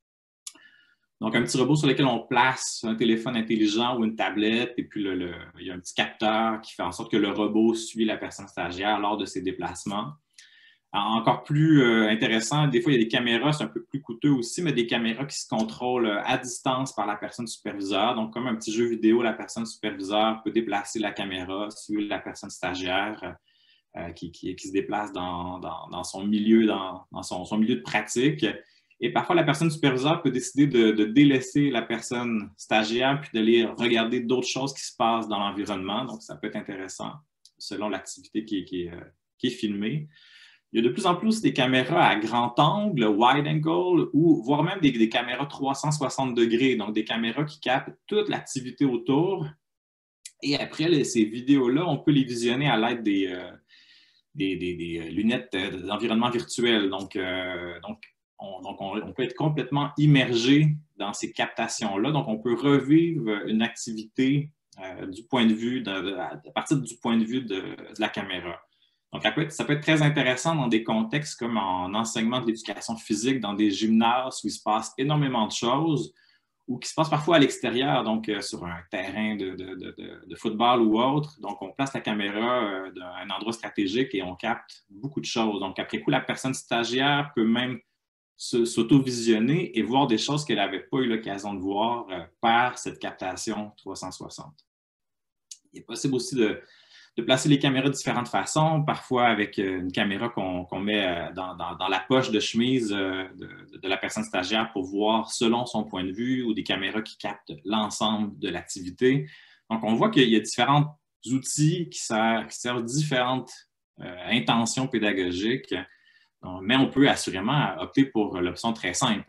Donc, un petit robot sur lequel on place un téléphone intelligent ou une tablette et puis le, le, il y a un petit capteur qui fait en sorte que le robot suit la personne stagiaire lors de ses déplacements. Encore plus euh, intéressant, des fois, il y a des caméras, c'est un peu plus coûteux aussi, mais des caméras qui se contrôlent à distance par la personne superviseur. Donc, comme un petit jeu vidéo, la personne superviseur peut déplacer la caméra, suivre la personne stagiaire euh, qui, qui, qui se déplace dans, dans, dans son milieu, dans, dans son, son milieu de pratique. Et parfois, la personne superviseur peut décider de, de délaisser la personne stagiaire puis d'aller regarder d'autres choses qui se passent dans l'environnement. Donc, ça peut être intéressant selon l'activité qui, qui, euh, qui est filmée. Il y a de plus en plus des caméras à grand angle, wide angle, ou voire même des, des caméras trois cent soixante degrés, donc des caméras qui captent toute l'activité autour. Et après, les, ces vidéos-là, on peut les visionner à l'aide des, euh, des, des, des lunettes d'environnement virtuel. Donc, euh, donc, on, donc on, on peut être complètement immergé dans ces captations-là. Donc, on peut revivre une activité euh, du point de vue de, de, à partir du point de vue de, de la caméra. Donc, ça peut, être, ça peut être très intéressant dans des contextes comme en enseignement de l'éducation physique, dans des gymnases où il se passe énormément de choses ou qui se passent parfois à l'extérieur, donc euh, sur un terrain de, de, de, de football ou autre. Donc, on place la caméra euh, dans un endroit stratégique et on capte beaucoup de choses. Donc, après coup, la personne stagiaire peut même s'auto-visionner et voir des choses qu'elle n'avait pas eu l'occasion de voir euh, par cette captation trois cent soixante. Il est possible aussi de de placer les caméras de différentes façons, parfois avec une caméra qu'on qu'on met dans, dans, dans la poche de chemise de, de la personne stagiaire pour voir selon son point de vue, ou des caméras qui captent l'ensemble de l'activité. Donc, on voit qu'il y a différents outils qui servent, qui servent différentes euh, intentions pédagogiques, mais on peut assurément opter pour l'option très simple.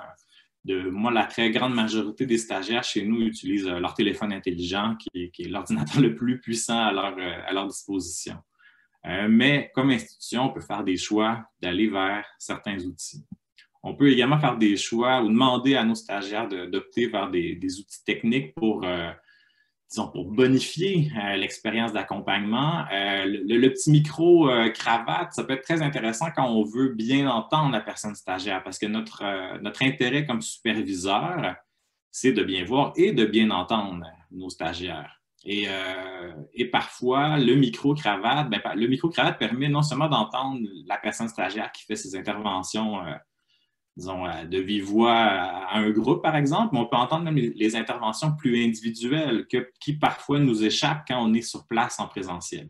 De, moi, la très grande majorité des stagiaires chez nous utilisent leur téléphone intelligent, qui est, qui est l'ordinateur le plus puissant à leur, à leur disposition. Euh, mais comme institution, on peut faire des choix d'aller vers certains outils. On peut également faire des choix ou demander à nos stagiaires de, d'opter vers des, des outils techniques pour, euh, disons, pour bonifier euh, l'expérience d'accompagnement. Euh, le, le petit micro-cravate, euh, ça peut être très intéressant quand on veut bien entendre la personne stagiaire, parce que notre, euh, notre intérêt comme superviseur, c'est de bien voir et de bien entendre nos stagiaires. Et, euh, et parfois, le micro-cravate, ben, le micro-cravate permet non seulement d'entendre la personne stagiaire qui fait ses interventions euh, disons, de vive voix à un groupe, par exemple, mais on peut entendre même les interventions plus individuelles que, qui parfois nous échappent quand on est sur place en présentiel.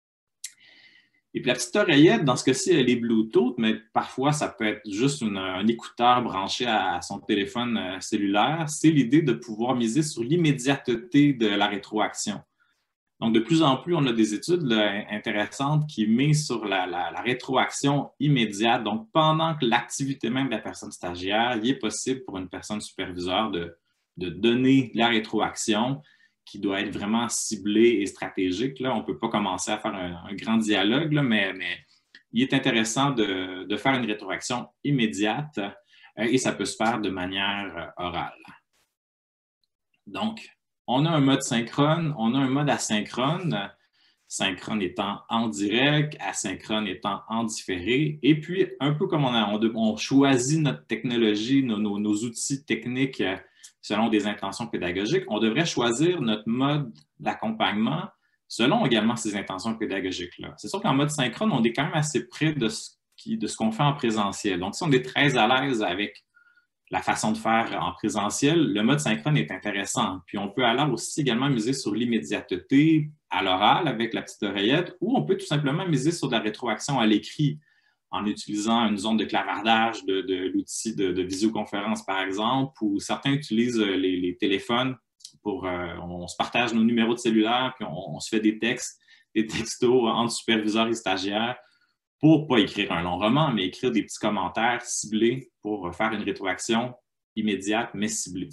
Et puis la petite oreillette, dans ce cas-ci, elle est Bluetooth, mais parfois ça peut être juste une, un écouteur branché à son téléphone cellulaire. C'est l'idée de pouvoir miser sur l'immédiateté de la rétroaction. Donc, de plus en plus, on a des études là, intéressantes qui misent sur la, la, la rétroaction immédiate. Donc, pendant que l'activité même de la personne stagiaire, il est possible pour une personne superviseure de, de donner la rétroaction qui doit être vraiment ciblée et stratégique. Là. On ne peut pas commencer à faire un, un grand dialogue, là, mais, mais il est intéressant de, de faire une rétroaction immédiate euh, et ça peut se faire de manière euh, orale. Donc, on a un mode synchrone, on a un mode asynchrone, synchrone étant en direct, asynchrone étant en différé. Et puis, un peu comme on, a, on, on choisit notre technologie, nos, nos, nos outils techniques selon des intentions pédagogiques, on devrait choisir notre mode d'accompagnement selon également ces intentions pédagogiques-là. C'est sûr qu'en mode synchrone, on est quand même assez près de ce, qui, de ce qu'on fait en présentiel. Donc, si on est très à l'aise avec la façon de faire en présentiel, le mode synchrone est intéressant. Puis on peut alors aussi également miser sur l'immédiateté à l'oral avec la petite oreillette, ou on peut tout simplement miser sur de la rétroaction à l'écrit en utilisant une zone de clavardage de, de l'outil de, de visioconférence, par exemple, ou certains utilisent les, les téléphones pour, euh, on se partage nos numéros de cellulaire, puis on, on se fait des textes, des textos entre superviseurs et stagiaires, pour ne pas écrire un long roman, mais écrire des petits commentaires ciblés pour faire une rétroaction immédiate, mais ciblée.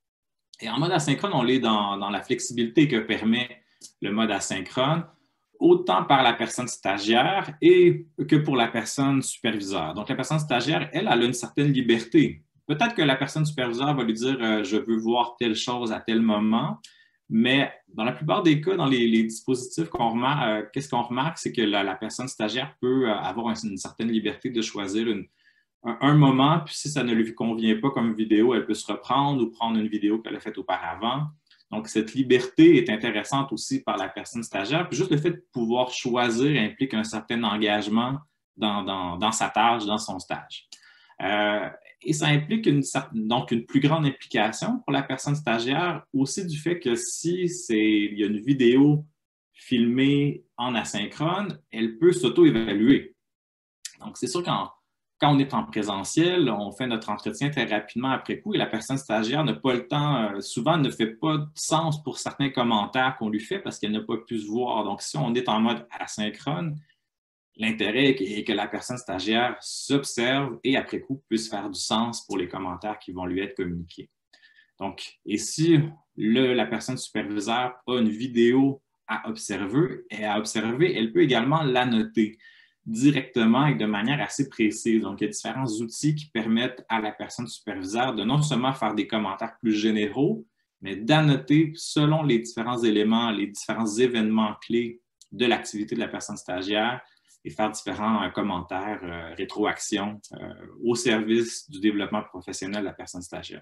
Et en mode asynchrone, on est dans, dans la flexibilité que permet le mode asynchrone, autant par la personne stagiaire et que pour la personne superviseure. Donc, la personne stagiaire, elle, elle a une certaine liberté. Peut-être que la personne superviseure va lui dire euh, « je veux voir telle chose à tel moment », mais dans la plupart des cas, dans les, les dispositifs qu'on remarque, euh, qu'est-ce qu'on remarque, c'est que la, la personne stagiaire peut euh, avoir une, une certaine liberté de choisir une, un, un moment, puis si ça ne lui convient pas comme vidéo, elle peut se reprendre ou prendre une vidéo qu'elle a faite auparavant. Donc, cette liberté est intéressante aussi par la personne stagiaire. Puis juste le fait de pouvoir choisir implique un certain engagement dans, dans, dans sa tâche, dans son stage. Euh, Et ça implique une, donc une plus grande implication pour la personne stagiaire, aussi du fait que si c'est, il y a une vidéo filmée en asynchrone, elle peut s'auto-évaluer. Donc, c'est sûr qu'en quand on est en présentiel, on fait notre entretien très rapidement après coup et la personne stagiaire n'a pas le temps, euh, souvent ne fait pas de sens pour certains commentaires qu'on lui fait parce qu'elle n'a pas pu se voir. Donc, si on est en mode asynchrone, l'intérêt est que la personne stagiaire s'observe et après coup puisse faire du sens pour les commentaires qui vont lui être communiqués. Donc, et si le, la personne superviseure a une vidéo à observer, et à observer, elle peut également l'annoter directement et de manière assez précise. Donc, il y a différents outils qui permettent à la personne superviseure de non seulement faire des commentaires plus généraux, mais d'annoter selon les différents éléments, les différents événements clés de l'activité de la personne stagiaire et faire différents euh, commentaires, euh, rétroactions euh, au service du développement professionnel de la personne stagiaire.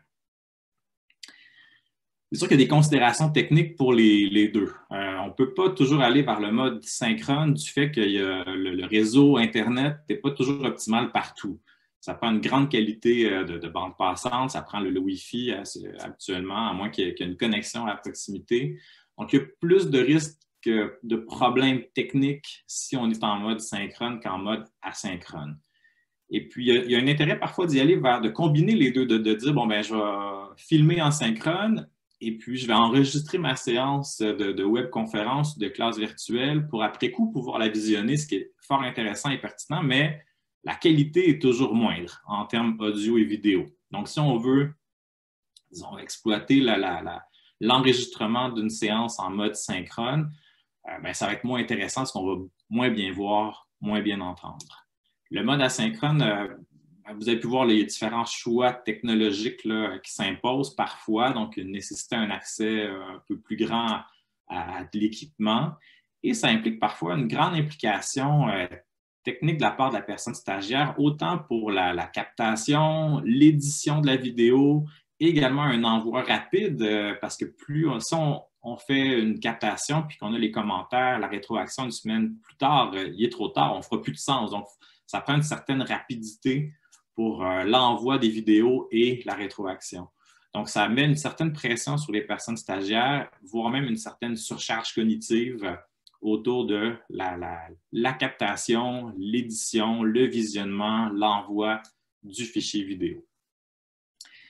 C'est sûr qu'il y a des considérations techniques pour les, les deux. Euh, on ne peut pas toujours aller vers le mode synchrone du fait que y a le, le réseau Internet n'est pas toujours optimal partout. Ça prend une grande qualité euh, de, de bande passante, ça prend le, le Wi-Fi euh, habituellement, à moins qu'il y, ait, qu'il y ait une connexion à proximité. Donc, il y a plus de risques que de problèmes techniques si on est en mode synchrone qu'en mode asynchrone. Et puis, il y, a, il y a un intérêt parfois d'y aller vers de combiner les deux, de, de dire, bon, ben, je vais filmer en synchrone et puis je vais enregistrer ma séance de, de webconférence, de classe virtuelle pour après coup pouvoir la visionner, ce qui est fort intéressant et pertinent, mais la qualité est toujours moindre en termes audio et vidéo. Donc, si on veut, disons, exploiter la, la, la, l'enregistrement d'une séance en mode synchrone, euh, ben, ça va être moins intéressant parce qu'on va moins bien voir, moins bien entendre. Le mode asynchrone, euh, vous avez pu voir les différents choix technologiques là, qui s'imposent parfois, donc nécessitant un accès un peu plus grand à, à de l'équipement. Et ça implique parfois une grande implication euh, technique de la part de la personne stagiaire, autant pour la, la captation, l'édition de la vidéo, et également un envoi rapide, euh, parce que plus on, si on, on fait une captation puis qu'on a les commentaires, la rétroaction une semaine plus tard, euh, il est trop tard, on ne fera plus de sens. Donc, ça prend une certaine rapidité pour euh, l'envoi des vidéos et la rétroaction. Donc, ça met une certaine pression sur les personnes stagiaires, voire même une certaine surcharge cognitive autour de la, la, la captation, l'édition, le visionnement, l'envoi du fichier vidéo.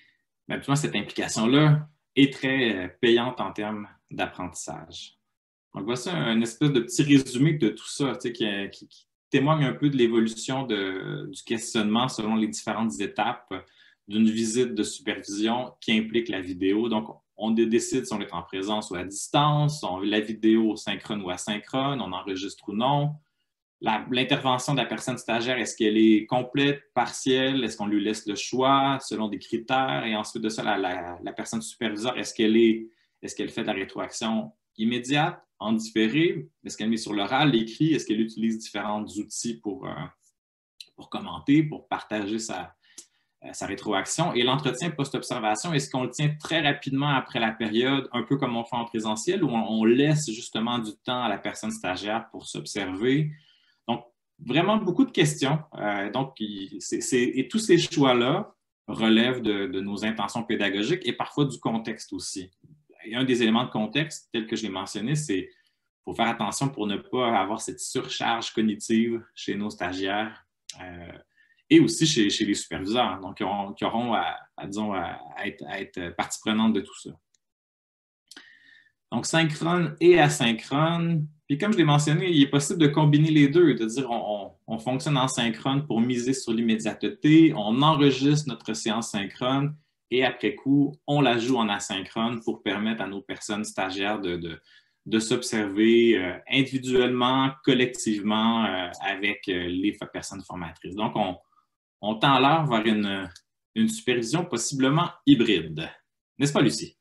Mais absolument, cette implication-là est très payante en termes d'apprentissage. Donc, voici un espèce de petit résumé de tout ça, qui, qui, qui témoigne un peu de l'évolution du questionnement selon les différentes étapes d'une visite de supervision qui implique la vidéo. Donc, on décide si on est en présence ou à distance, on, la vidéo synchrone ou asynchrone, on enregistre ou non. L'intervention de la personne stagiaire, est-ce qu'elle est complète, partielle? Est-ce qu'on lui laisse le choix selon des critères? Et ensuite de ça, la, la, la personne superviseur, est-ce qu'elle est, est-ce qu'elle fait de la rétroaction immédiate, en différé? Est-ce qu'elle met sur l'oral, l'écrit? Est-ce qu'elle utilise différents outils pour, euh, pour commenter, pour partager sa, euh, sa rétroaction? Et l'entretien post-observation, est-ce qu'on le tient très rapidement après la période, un peu comme on fait en présentiel, ou on, on laisse justement du temps à la personne stagiaire pour s'observer? Donc, vraiment beaucoup de questions. Euh, donc, c'est, c'est, et tous ces choix-là relèvent de, de nos intentions pédagogiques et parfois du contexte aussi. Et un des éléments de contexte, tel que je l'ai mentionné, c'est qu'il faut faire attention pour ne pas avoir cette surcharge cognitive chez nos stagiaires euh, et aussi chez, chez les superviseurs, donc qui auront, qui auront à, à, disons, à, à, être, à être partie prenante de tout ça. Donc, synchrone et asynchrone. Puis comme je l'ai mentionné, il est possible de combiner les deux, de dire on, on, on fonctionne en synchrone pour miser sur l'immédiateté, on enregistre notre séance synchrone et après coup, on la joue en asynchrone pour permettre à nos personnes stagiaires de, de, de s'observer euh, individuellement, collectivement euh, avec euh, les personnes formatrices. Donc, on, on tend alors vers une, une supervision possiblement hybride. N'est-ce pas, Lucie?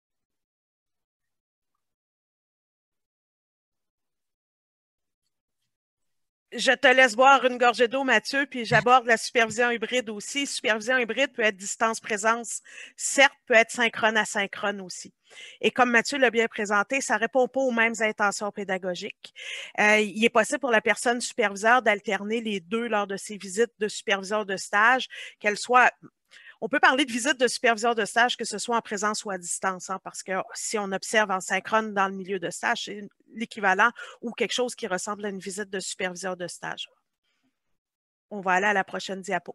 Je te laisse boire une gorgée d'eau, Mathieu, puis j'aborde la supervision hybride aussi. Supervision hybride peut être distance-présence, certes, peut être synchrone-asynchrone aussi. Et comme Mathieu l'a bien présenté, ça ne répond pas aux mêmes intentions pédagogiques. Euh, il est possible pour la personne superviseure d'alterner les deux lors de ses visites de supervision de stage, qu'elle soit... On peut parler de visite de superviseur de stage, que ce soit en présence ou à distance, hein, parce que si on observe en synchrone dans le milieu de stage, c'est l'équivalent ou quelque chose qui ressemble à une visite de superviseur de stage. On va aller à la prochaine diapo.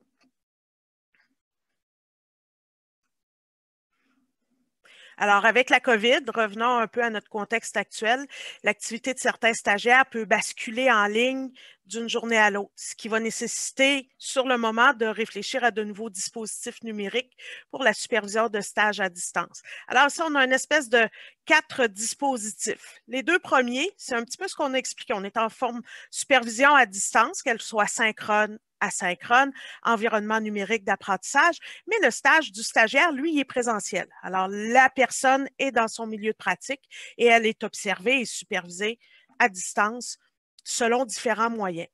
Alors, avec la COVID, revenons un peu à notre contexte actuel, l'activité de certains stagiaires peut basculer en ligne d'une journée à l'autre, ce qui va nécessiter sur le moment de réfléchir à de nouveaux dispositifs numériques pour la supervision de stage à distance. Alors, ici, on a une espèce de quatre dispositifs. Les deux premiers, c'est un petit peu ce qu'on a expliqué. On est en forme supervision à distance, qu'elle soit synchrone, asynchrone, environnement numérique d'apprentissage, mais le stage du stagiaire, lui, il est présentiel. Alors, la personne est dans son milieu de pratique et elle est observée et supervisée à distance selon différents moyens.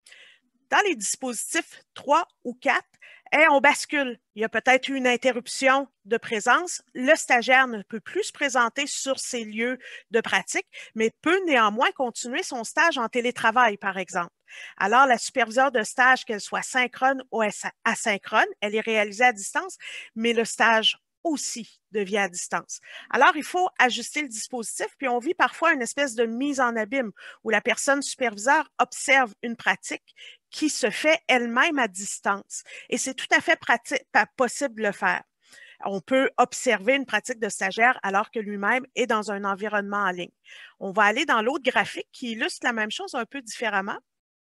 Dans les dispositifs trois ou quatre, et on bascule. Il y a peut-être eu une interruption de présence. Le stagiaire ne peut plus se présenter sur ces lieux de pratique, mais peut néanmoins continuer son stage en télétravail, par exemple. Alors, la superviseure de stage, qu'elle soit synchrone ou asynchrone, elle est réalisée à distance, mais le stage aussi devient à distance. Alors, il faut ajuster le dispositif, puis on vit parfois une espèce de mise en abîme où la personne superviseure observe une pratique qui se fait elle-même à distance. Et c'est tout à fait pratique, possible de le faire. On peut observer une pratique de stagiaire alors que lui-même est dans un environnement en ligne. On va aller dans l'autre graphique qui illustre la même chose un peu différemment.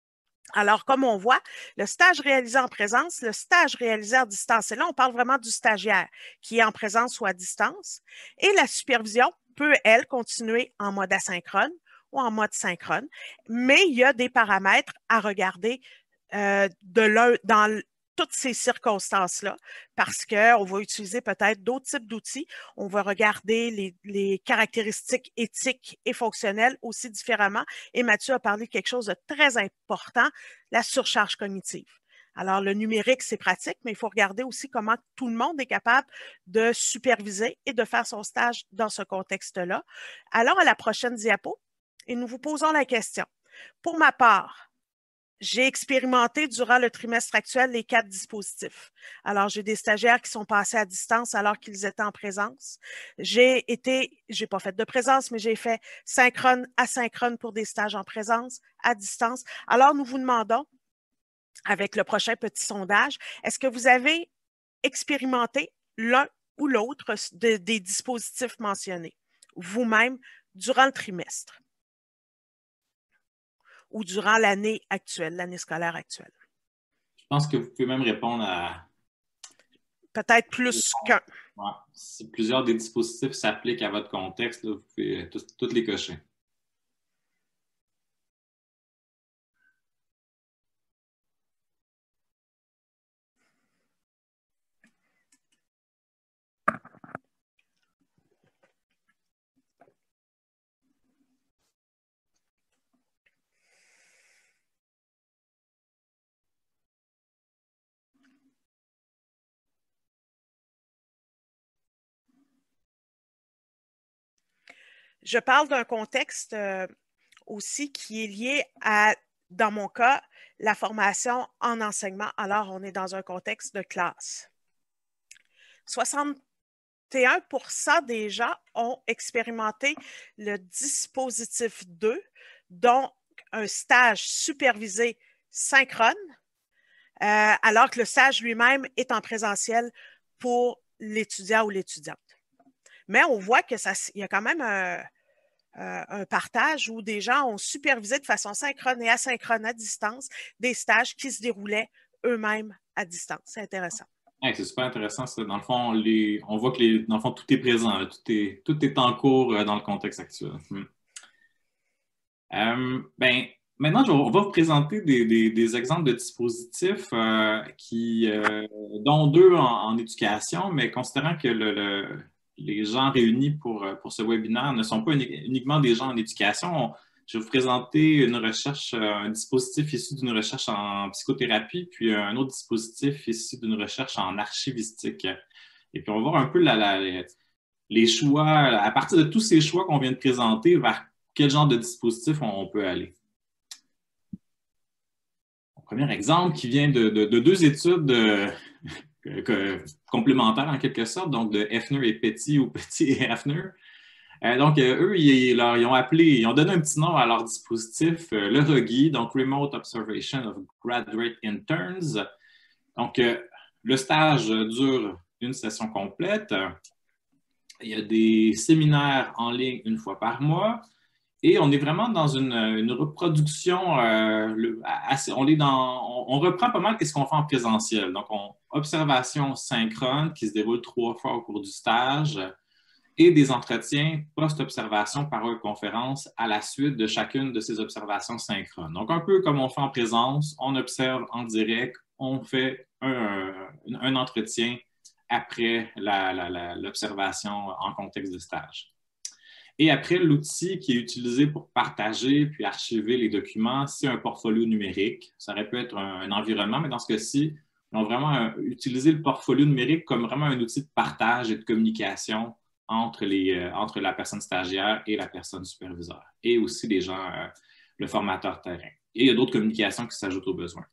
Alors, comme on voit, le stage réalisé en présence, le stage réalisé à distance. Et là, on parle vraiment du stagiaire qui est en présence ou à distance. Et la supervision peut, elle, continuer en mode asynchrone ou en mode synchrone. Mais il y a des paramètres à regarder euh, de l'un, dans toutes ces circonstances-là, parce qu'on va utiliser peut-être d'autres types d'outils. On va regarder les, les caractéristiques éthiques et fonctionnelles aussi différemment. Et Mathieu a parlé de quelque chose de très important, la surcharge cognitive. Alors, le numérique, c'est pratique, mais il faut regarder aussi comment tout le monde est capable de superviser et de faire son stage dans ce contexte-là. Allons à la prochaine diapo et nous vous posons la question. Pour ma part, j'ai expérimenté durant le trimestre actuel les quatre dispositifs. Alors, j'ai des stagiaires qui sont passés à distance alors qu'ils étaient en présence. J'ai été, j'ai pas fait de présence, mais j'ai fait synchrone, asynchrone pour des stages en présence, à distance. Alors, nous vous demandons, avec le prochain petit sondage, est-ce que vous avez expérimenté l'un ou l'autre de, des dispositifs mentionnés vous-même durant le trimestre? ou durant l'année actuelle, l'année scolaire actuelle? Je pense que vous pouvez même répondre à... Peut-être plus qu'un. Ouais. Si plusieurs des dispositifs s'appliquent à votre contexte, là, vous pouvez tous les cocher. Je parle d'un contexte euh, aussi qui est lié à, dans mon cas, la formation en enseignement. Alors, on est dans un contexte de classe. soixante et un pour cent des gens ont expérimenté le dispositif deux, donc un stage supervisé synchrone, euh, alors que le stage lui-même est en présentiel pour l'étudiant ou l'étudiante. Mais on voit qu'il y a quand même un, euh, un partage où des gens ont supervisé de façon synchrone et asynchrone à distance des stages qui se déroulaient eux-mêmes à distance. C'est intéressant. Ouais, c'est super intéressant, ça. Dans le fond, les, on voit que les, dans le fond, tout est présent, là. Tout est, tout est en cours euh, dans le contexte actuel. Hmm. Euh, ben, maintenant, je, on va vous présenter des, des, des exemples de dispositifs euh, qui, euh, dont deux en, en éducation, mais considérant que le, le, les gens réunis pour, pour ce webinaire ne sont pas uniquement des gens en éducation, on, je vais vous présenter une recherche, un dispositif issu d'une recherche en psychothérapie, puis un autre dispositif issu d'une recherche en archivistique. Et puis, on va voir un peu la, la, les choix, à partir de tous ces choix qu'on vient de présenter, vers quel genre de dispositif on, on peut aller. Un premier exemple qui vient de, de, de deux études euh, que, complémentaires en quelque sorte, donc de Hefner et Petit ou Petit et Hefner. Euh, donc, euh, eux, ils, leur, ils ont appelé, ils ont donné un petit nom à leur dispositif, euh, le ROGI, donc Remote Observation of Graduate Interns. Donc, euh, le stage dure une session complète. Il y a des séminaires en ligne une fois par mois. Et on est vraiment dans une, une reproduction, euh, le, assez, on, est dans, on, on reprend pas mal ce qu'on fait en présentiel. Donc, on, observation synchrone qui se déroule trois fois au cours du stage et des entretiens post-observation par conférence à la suite de chacune de ces observations synchrones. Donc, un peu comme on fait en présence, on observe en direct, on fait un, un, un entretien après l'observation en contexte de stage. Et après, l'outil qui est utilisé pour partager puis archiver les documents, c'est un portfolio numérique. Ça aurait pu être un, un environnement, mais dans ce cas-ci, on a vraiment un, utilisé le portfolio numérique comme vraiment un outil de partage et de communication entre, les, euh, entre la personne stagiaire et la personne superviseure, et aussi les gens, euh, le formateur terrain. Et il y a d'autres communications qui s'ajoutent aux besoins.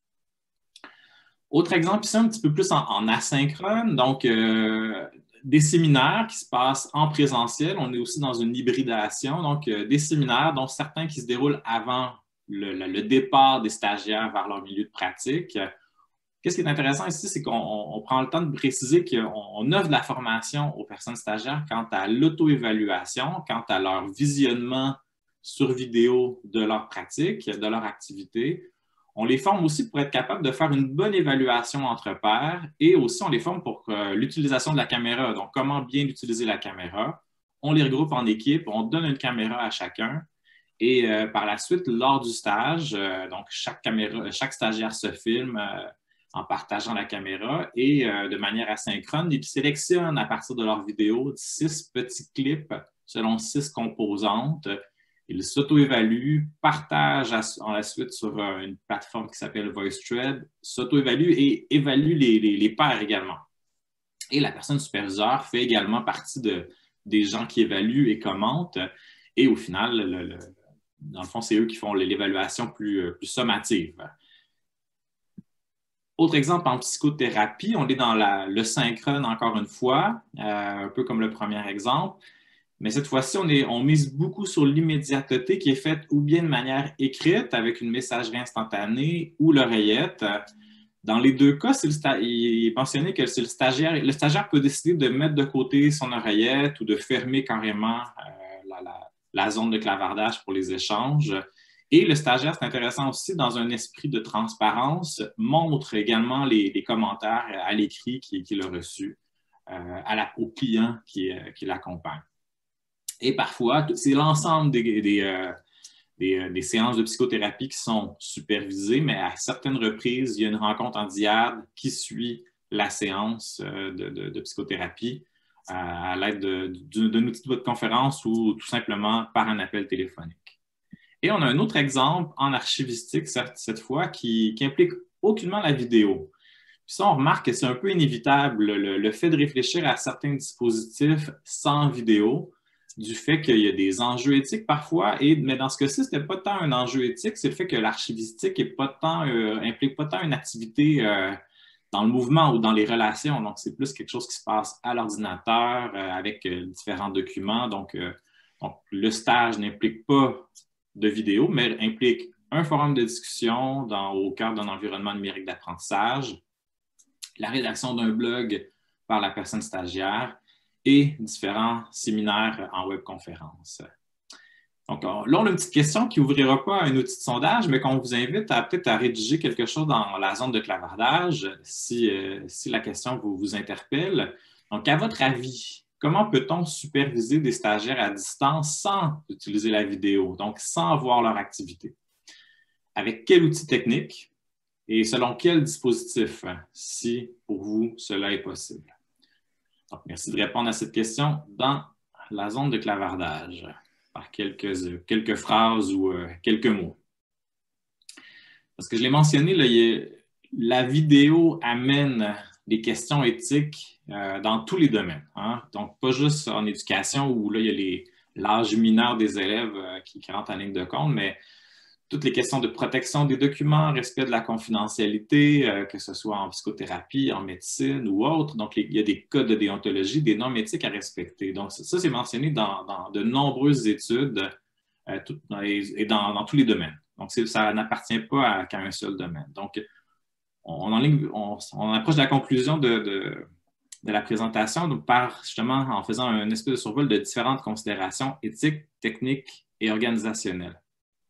Autre exemple ici, un petit peu plus en, en asynchrone, donc euh, des séminaires qui se passent en présentiel. On est aussi dans une hybridation, donc euh, des séminaires, dont certains qui se déroulent avant le, le, le départ des stagiaires vers leur milieu de pratique. Qu'est-ce qui est intéressant ici, c'est qu'on prend le temps de préciser qu'on offre de la formation aux personnes stagiaires quant à l'auto-évaluation, quant à leur visionnement sur vidéo de leur pratique, de leur activité. On les forme aussi pour être capable de faire une bonne évaluation entre pairs et aussi on les forme pour euh, l'utilisation de la caméra. Donc, comment bien utiliser la caméra. On les regroupe en équipe, on donne une caméra à chacun et euh, par la suite, lors du stage, euh, donc chaque, caméra, chaque stagiaire se filme euh, en partageant la caméra et euh, de manière asynchrone, ils sélectionnent à partir de leur vidéo six petits clips selon six composantes. Ils s'auto-évaluent, partagent à la suite sur une plateforme qui s'appelle VoiceThread, s'auto-évaluent et évaluent les, les, les pairs également. Et la personne superviseure fait également partie de, des gens qui évaluent et commentent. Et au final, le, le, dans le fond, c'est eux qui font l'évaluation plus, plus sommative. Autre exemple, en psychothérapie, on est dans la, le synchrone encore une fois, euh, un peu comme le premier exemple. Mais cette fois-ci, on, on mise beaucoup sur l'immédiateté qui est faite ou bien de manière écrite avec une messagerie instantanée ou l'oreillette. Dans les deux cas, c'est le il est mentionné que c'est le stagiaire. Le stagiaire peut décider de mettre de côté son oreillette ou de fermer carrément euh, la, la, la zone de clavardage pour les échanges. Et le stagiaire, c'est intéressant aussi, dans un esprit de transparence, montre également les, les commentaires à l'écrit qu'il qui a reçus euh, à la, au client qui, euh, qui l'accompagne. Et parfois, c'est l'ensemble des, des, euh, des, des séances de psychothérapie qui sont supervisées, mais à certaines reprises, il y a une rencontre en diade qui suit la séance euh, de, de, de psychothérapie euh, à l'aide d'un outil de votre conférence ou tout simplement par un appel téléphonique. Et on a un autre exemple en archivistique, cette fois, qui, qui implique aucunement la vidéo. Puis ça, on remarque que c'est un peu inévitable, le, le fait de réfléchir à certains dispositifs sans vidéo, du fait qu'il y a des enjeux éthiques parfois, et, mais dans ce cas-ci, ce n'était pas tant un enjeu éthique, c'est le fait que l'archivistique est pas tant, euh, implique pas tant une activité euh, dans le mouvement ou dans les relations. Donc, c'est plus quelque chose qui se passe à l'ordinateur euh, avec euh, différents documents. Donc, euh, donc, le stage n'implique pas de vidéo, mais implique un forum de discussion dans, au cœur d'un environnement numérique d'apprentissage, la rédaction d'un blog par la personne stagiaire et différents séminaires en webconférence. Donc, là, on a une petite question qui n'ouvrira pas un outil de sondage, mais qu'on vous invite à peut-être à rédiger quelque chose dans la zone de clavardage si, euh, si la question vous, vous interpelle. Donc, à votre avis, comment peut-on superviser des stagiaires à distance sans utiliser la vidéo, donc sans voir leur activité? Avec quel outil technique et selon quel dispositif, si pour vous cela est possible? Donc, merci de répondre à cette question dans la zone de clavardage par quelques, quelques phrases ou euh, quelques mots. Parce que je l'ai mentionné, là, il y a, la vidéo amène des questions éthiques euh, dans tous les domaines. Hein? Donc, pas juste en éducation où là, il y a l'âge mineur des élèves euh, qui, qui rentrent en ligne de compte, mais toutes les questions de protection des documents, respect de la confidentialité, euh, que ce soit en psychothérapie, en médecine ou autre. Donc, les, il y a des codes de déontologie, des normes éthiques à respecter. Donc, ça, c'est mentionné dans, dans de nombreuses études euh, tout, dans les, et dans, dans tous les domaines. Donc, ça n'appartient pas qu'à un seul domaine. Donc, on, on, on, on approche de la conclusion de, de, de la présentation donc par justement en faisant un espèce de survol de différentes considérations éthiques, techniques et organisationnelles.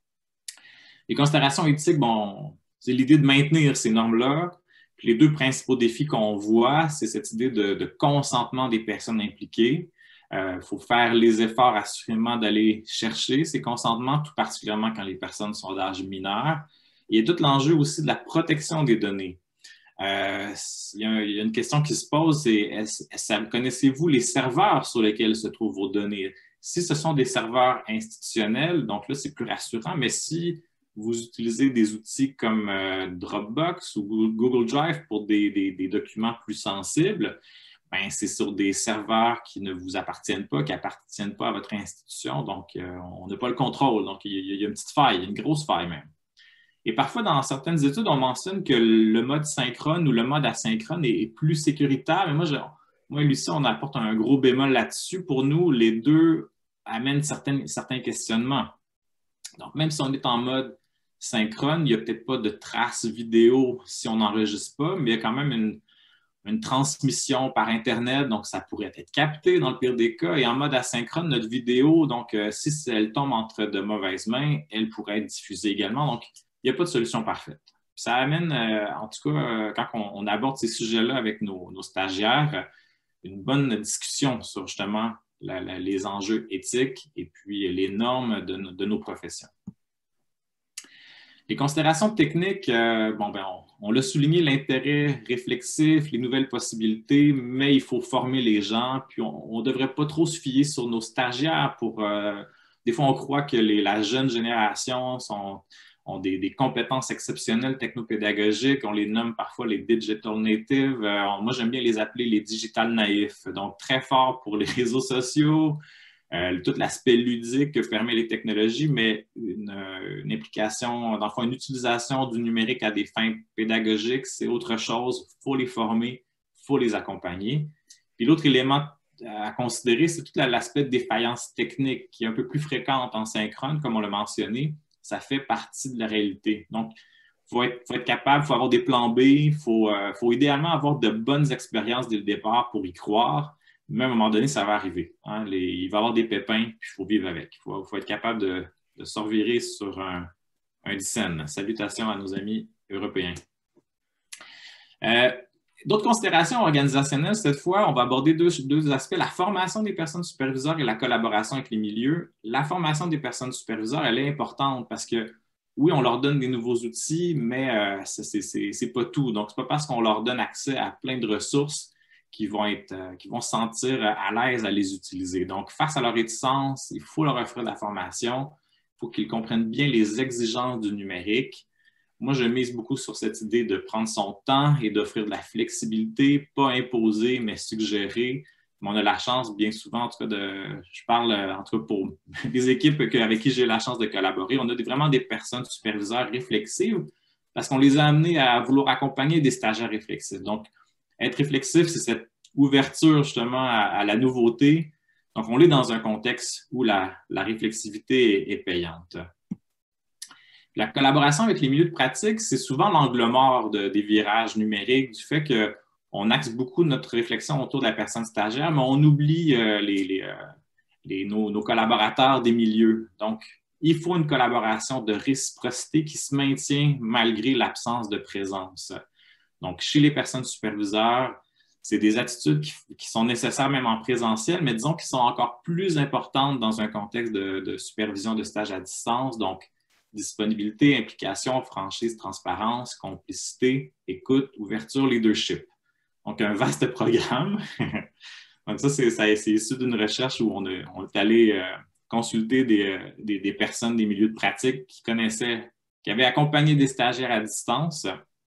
Les considérations éthiques, bon, c'est l'idée de maintenir ces normes-là. Puis les deux principaux défis qu'on voit, c'est cette idée de, de consentement des personnes impliquées. Il euh, faut faire les efforts assurément d'aller chercher ces consentements, tout particulièrement quand les personnes sont d'âge mineur. Il y a tout l'enjeu aussi de la protection des données. Euh, il, y a, il y a une question qui se pose, c'est connaissez-vous les serveurs sur lesquels se trouvent vos données? Si ce sont des serveurs institutionnels, donc là, c'est plus rassurant, mais si vous utilisez des outils comme euh, Dropbox ou Google Drive pour des, des, des documents plus sensibles, ben, c'est sur des serveurs qui ne vous appartiennent pas, qui n'appartiennent pas à votre institution. Donc, euh, on n'a pas le contrôle. Donc, il y, a, il y a une petite faille, une grosse faille même. Et parfois, dans certaines études, on mentionne que le mode synchrone ou le mode asynchrone est, est plus sécuritaire. Mais moi, je, moi, Lucie, on apporte un gros bémol là-dessus. Pour nous, les deux amènent certains, certains questionnements. Donc, même si on est en mode synchrone, il n'y a peut-être pas de traces vidéo si on n'enregistre pas, mais il y a quand même une, une transmission par Internet, donc ça pourrait être capté dans le pire des cas. Et en mode asynchrone, notre vidéo, donc euh, si elle tombe entre de mauvaises mains, elle pourrait être diffusée également. Donc, il n'y a pas de solution parfaite. Ça amène, euh, en tout cas, euh, quand on, on aborde ces sujets-là avec nos, nos stagiaires, une bonne discussion sur justement la, la, les enjeux éthiques et puis les normes de, de nos professions. Les considérations techniques, euh, bon, ben, on, on l'a souligné, l'intérêt réflexif, les nouvelles possibilités, mais il faut former les gens, puis on ne devrait pas trop se fier sur nos stagiaires pour... Euh, des fois, on croit que les, la jeune génération sont, ont des, des compétences exceptionnelles technopédagogiques, on les nomme parfois les digital natives. Euh, moi, j'aime bien les appeler les digital naïfs, donc très forts pour les réseaux sociaux, Euh, tout l'aspect ludique que permet les technologies, mais une, une implication, dans le fond, une utilisation du numérique à des fins pédagogiques, c'est autre chose. Il faut les former, il faut les accompagner. Puis l'autre élément à considérer, c'est tout l'aspect de défaillance technique qui est un peu plus fréquente en synchrone, comme on l'a mentionné. Ça fait partie de la réalité. Donc, il faut être, faut être capable, il faut avoir des plans B, il faut, euh, faut idéalement avoir de bonnes expériences dès le départ pour y croire. Mais à un moment donné, ça va arriver. Hein? Les, il va y avoir des pépins, puis il faut vivre avec. Il faut, faut être capable de, de se revirer sur un, un dixaine. Salutations à nos amis européens. Euh, D'autres considérations organisationnelles, cette fois, on va aborder deux, deux aspects, la formation des personnes superviseurs et la collaboration avec les milieux. La formation des personnes superviseurs, elle est importante parce que, oui, on leur donne des nouveaux outils, mais euh, ce n'est pas tout. Donc, ce n'est pas parce qu'on leur donne accès à plein de ressources qu'ils vont, être, euh, qu'ils vont se sentir à l'aise à les utiliser. Donc, face à leur réticence, il faut leur offrir de la formation, il faut qu'ils comprennent bien les exigences du numérique. Moi, je mise beaucoup sur cette idée de prendre son temps et d'offrir de la flexibilité, pas imposer, mais suggérer. Mais on a la chance, bien souvent, en tout cas, de, je parle en tout cas pour les équipes avec qui j'ai la chance de collaborer, on a des, vraiment des personnes superviseurs réflexives parce qu'on les a amenés à vouloir accompagner des stagiaires réflexifs. Donc, être réflexif, c'est cette ouverture justement à, à la nouveauté. Donc, on est dans un contexte où la, la réflexivité est, est payante. La collaboration avec les milieux de pratique, c'est souvent l'angle mort de, des virages numériques, du fait qu'on axe beaucoup notre réflexion autour de la personne stagiaire, mais on oublie euh, les, les, euh, les, nos, nos collaborateurs des milieux. Donc, il faut une collaboration de réciprocité qui se maintient malgré l'absence de présence. Donc, chez les personnes superviseurs, c'est des attitudes qui, qui sont nécessaires même en présentiel, mais disons qui sont encore plus importantes dans un contexte de, de supervision de stage à distance. Donc, disponibilité, implication, franchise, transparence, complicité, écoute, ouverture, leadership. Donc, un vaste programme. Donc, ça, c'est issu d'une recherche où on, a, on est allé euh, consulter des, des, des personnes des milieux de pratique qui connaissaient, qui avaient accompagné des stagiaires à distance.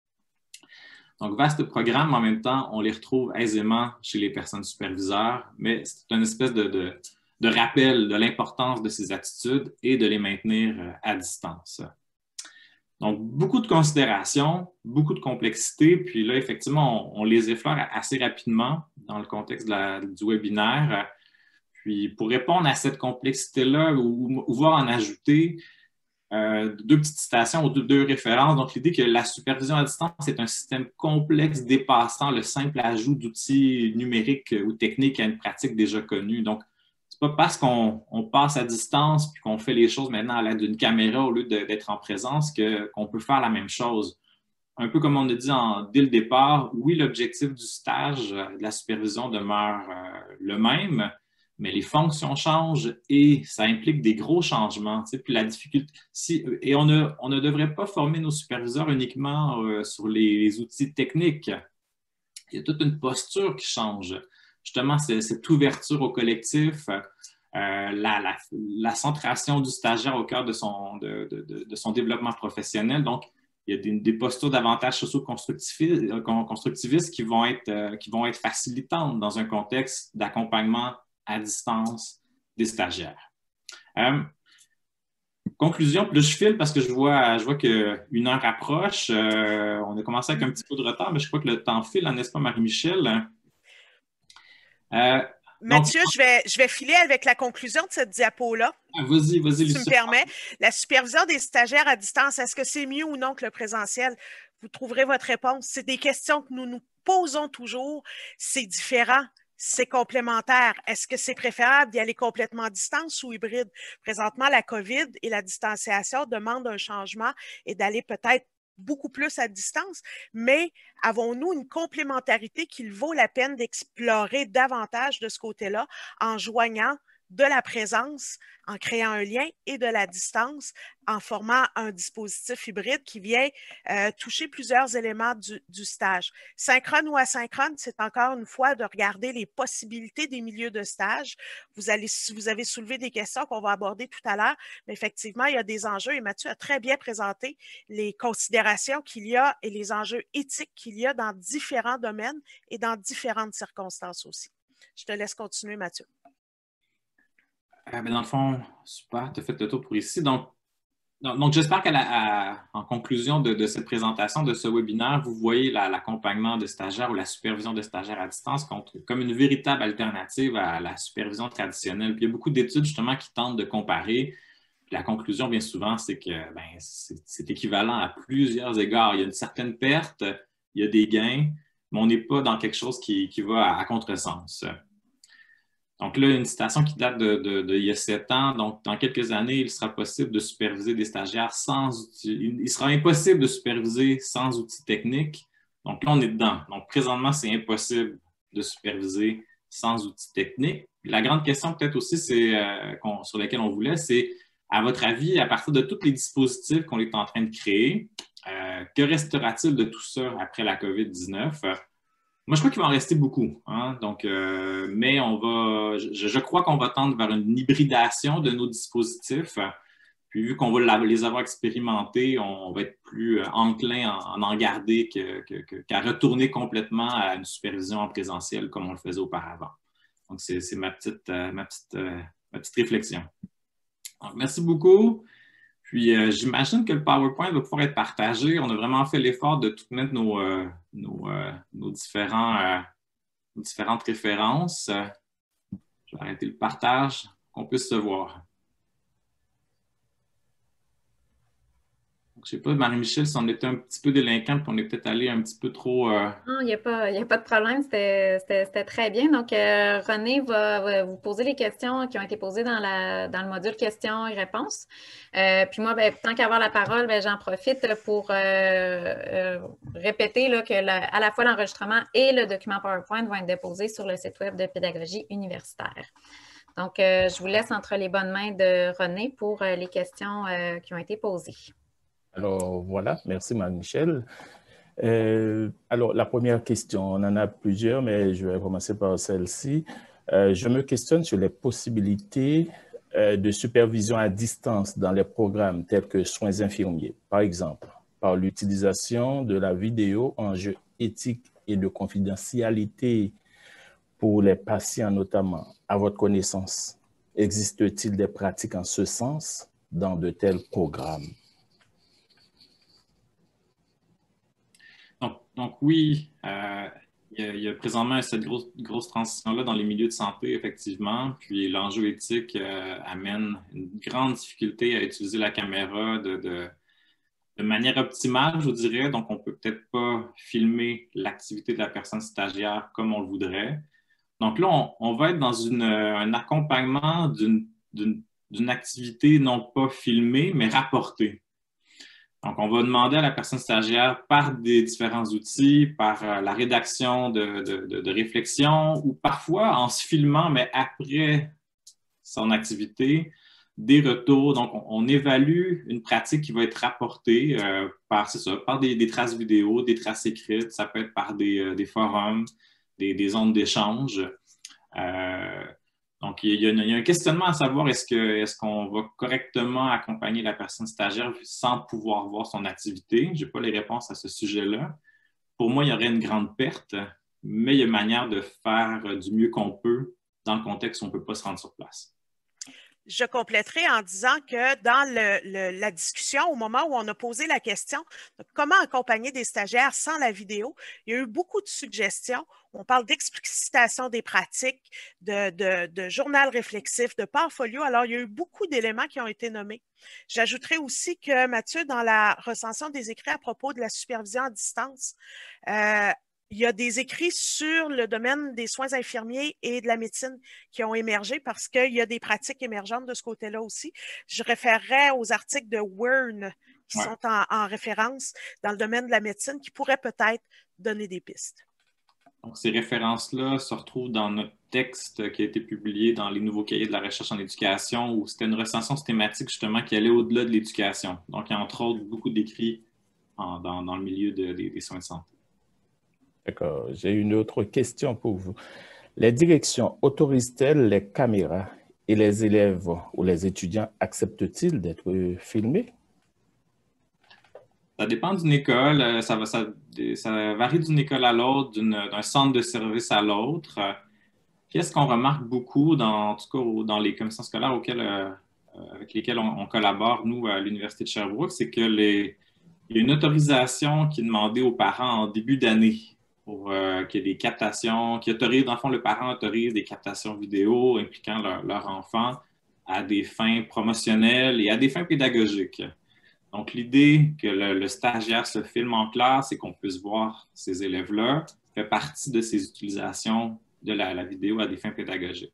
Donc, vaste programme, en même temps, on les retrouve aisément chez les personnes superviseurs, mais c'est une espèce de, de de rappel de l'importance de ces attitudes et de les maintenir à distance. Donc, beaucoup de considérations, beaucoup de complexité, puis là, effectivement, on, on les effleure assez rapidement dans le contexte de la, du webinaire. Puis, pour répondre à cette complexité-là, ou, ou voire en ajouter, euh, deux petites citations ou deux, deux références. Donc, l'idée que la supervision à distance est un système complexe dépassant le simple ajout d'outils numériques ou techniques à une pratique déjà connue. Donc, c'est pas parce qu'on on passe à distance puis qu'on fait les choses maintenant à l'aide d'une caméra au lieu d'être en présence que, qu'on peut faire la même chose. Un peu comme on a dit en, dès le départ, oui, l'objectif du stage, de la supervision demeure euh, le même, mais les fonctions changent et ça implique des gros changements. Tu sais, puis la difficulté, si, et on ne, on ne devrait pas former nos superviseurs uniquement euh, sur les, les outils techniques. Il y a toute une posture qui change. Justement, cette ouverture au collectif, euh, la, la, la centration du stagiaire au cœur de son, de, de, de son développement professionnel. Donc, il y a des, des postures davantage socio-constructivistes qui vont être, euh, qui vont être facilitantes dans un contexte d'accompagnement à distance des stagiaires. Euh, conclusion, puis là, je file parce que je vois, je vois qu'une heure approche. Euh, on a commencé avec un petit peu de retard, mais je crois que le temps file, n'est-ce pas, Marie-Michel? Euh, Mathieu, donc, je, vais, je vais filer avec la conclusion de cette diapo-là. Vas-y, vas-y. Si tu me permets. La supervision des stagiaires à distance, est-ce que c'est mieux ou non que le présentiel? Vous trouverez votre réponse. C'est des questions que nous nous posons toujours. C'est différent. C'est complémentaire. Est-ce que c'est préférable d'y aller complètement à distance ou hybride? Présentement, la COVID et la distanciation demandent un changement et d'aller peut-être beaucoup plus à distance, mais avons-nous une complémentarité qu'il vaut la peine d'explorer davantage de ce côté-là en joignant de la présence, en créant un lien et de la distance, en formant un dispositif hybride qui vient euh, toucher plusieurs éléments du, du stage. Synchrone ou asynchrone, c'est encore une fois de regarder les possibilités des milieux de stage. Vous, allez, vous avez soulevé des questions qu'on va aborder tout à l'heure, mais effectivement, il y a des enjeux et Mathieu a très bien présenté les considérations qu'il y a et les enjeux éthiques qu'il y a dans différents domaines et dans différentes circonstances aussi. Je te laisse continuer, Mathieu. Euh, ben dans le fond, super, tu as fait le tour pour ici. Donc, donc, donc j'espère qu'en conclusion de, de cette présentation, de ce webinaire, vous voyez l'accompagnement de stagiaires ou la supervision de stagiaires à distance contre, comme une véritable alternative à la supervision traditionnelle. Puis il y a beaucoup d'études justement qui tentent de comparer. Puis la conclusion, bien souvent, c'est que ben, c'est équivalent à plusieurs égards. Il y a une certaine perte, il y a des gains, mais on n'est pas dans quelque chose qui, qui va à, à contresens. Donc là, une citation qui date de, de, de il y a sept ans. Donc, dans quelques années, il sera possible de superviser des stagiaires sans outils. Il sera impossible de superviser sans outils techniques. Donc là, on est dedans. Donc, présentement, c'est impossible de superviser sans outils techniques. Puis la grande question, peut-être aussi, c'est euh, sur laquelle on voulait, c'est, à votre avis, à partir de tous les dispositifs qu'on est en train de créer, euh, que restera-t-il de tout ça après la COVID dix-neuf? Moi, je crois qu'il va en rester beaucoup. Hein? Donc, euh, mais on va, je, je crois qu'on va tendre vers une hybridation de nos dispositifs. Puis, vu qu'on va les avoir expérimentés, on va être plus enclin à en, en garder que, que, que, qu'à retourner complètement à une supervision en présentiel comme on le faisait auparavant. Donc, c'est, c'est ma petite, euh, ma petite, euh, ma petite réflexion. Donc, merci beaucoup. Puis, euh, j'imagine que le PowerPoint va pouvoir être partagé. On a vraiment fait l'effort de tout mettre nos, euh, nos, euh, nos, différents, euh, nos différentes références. Je vais arrêter le partage, qu'on puisse se voir. Je ne sais pas, Marie-Michel, si on était un petit peu délinquant, puis on est peut-être allé un petit peu trop... Euh... Non, il n'y a pas, il n'y a pas de problème, c'était, c'était, c'était très bien. Donc, euh, René va, va vous poser les questions qui ont été posées dans, la, dans le module questions et réponses. Euh, puis moi, ben, tant qu'avoir la parole, ben, j'en profite pour euh, euh, répéter là, que la, à la fois l'enregistrement et le document PowerPoint vont être déposés sur le site web de Pédagogie universitaire. Donc, euh, je vous laisse entre les bonnes mains de René pour euh, les questions euh, qui ont été posées. Alors, voilà, merci Marie-Michel. Euh, alors, la première question, on en a plusieurs, mais je vais commencer par celle-ci. Euh, je me questionne sur les possibilités euh, de supervision à distance dans les programmes tels que soins infirmiers, par exemple, par l'utilisation de la vidéo, enjeux éthiques et de confidentialité pour les patients notamment. À votre connaissance, existe-t-il des pratiques en ce sens dans de tels programmes? Donc, donc oui, euh, il, y a, il y a présentement cette grosse, grosse transition-là dans les milieux de santé, effectivement. Puis l'enjeu éthique euh, amène une grande difficulté à utiliser la caméra de, de, de manière optimale, je vous dirais. Donc, on ne peut peut-être pas filmer l'activité de la personne stagiaire comme on le voudrait. Donc là, on, on va être dans une, un accompagnement d'une, d'une, d'une activité non pas filmée, mais rapportée. Donc, on va demander à la personne stagiaire par des différents outils, par euh, la rédaction de, de, de, de réflexions ou parfois en se filmant, mais après son activité, des retours. Donc, on, on évalue une pratique qui va être rapportée euh, par, c'est ça, par des, des traces vidéo, des traces écrites. Ça peut être par des, euh, des forums, des, des ondes d'échange. Euh, Donc, il y, a, il y a un questionnement à savoir, est-ce que, est-ce qu'on va correctement accompagner la personne stagiaire sans pouvoir voir son activité? Je n'ai pas les réponses à ce sujet-là. Pour moi, il y aurait une grande perte, mais il y a une manière de faire du mieux qu'on peut dans le contexte où on ne peut pas se rendre sur place. Je compléterai en disant que dans le, le, la discussion, au moment où on a posé la question de comment accompagner des stagiaires sans la vidéo, il y a eu beaucoup de suggestions. On parle d'explicitation des pratiques, de, de, de journal réflexif, de portfolio. Alors, il y a eu beaucoup d'éléments qui ont été nommés. J'ajouterai aussi que, Mathieu, dans la recension des écrits à propos de la supervision à distance, euh, il y a des écrits sur le domaine des soins infirmiers et de la médecine qui ont émergé parce qu'il y a des pratiques émergentes de ce côté-là aussi. Je référerais aux articles de Wern qui ouais. sont en, en référence dans le domaine de la médecine qui pourraient peut-être donner des pistes. Donc, ces références-là se retrouvent dans notre texte qui a été publié dans les nouveaux cahiers de la recherche en éducation où c'était une recension systématique justement qui allait au-delà de l'éducation. Donc, il y a entre autres beaucoup d'écrits en, dans, dans le milieu de, des, des soins de santé. D'accord. J'ai une autre question pour vous. Les directions autorisent-elles les caméras et les élèves ou les étudiants acceptent-ils d'être filmés? Ça dépend d'une école. Ça, va, ça, ça varie d'une école à l'autre, d'un centre de service à l'autre. Qu'est-ce qu'on remarque beaucoup, dans, en tout cas dans les commissions scolaires auxquelles, euh, avec lesquelles on, on collabore, nous, à l'Université de Sherbrooke, c'est que les, il y a une autorisation qui est demandée aux parents en début d'année. Pour euh, qu'il y ait des captations, qui autorisent, dans le fond, le parent autorise des captations vidéo impliquant leur, leur enfant à des fins promotionnelles et à des fins pédagogiques. Donc, l'idée que le, le stagiaire se filme en classe et qu'on puisse voir ces élèves-là fait partie de ces utilisations de la, la vidéo à des fins pédagogiques.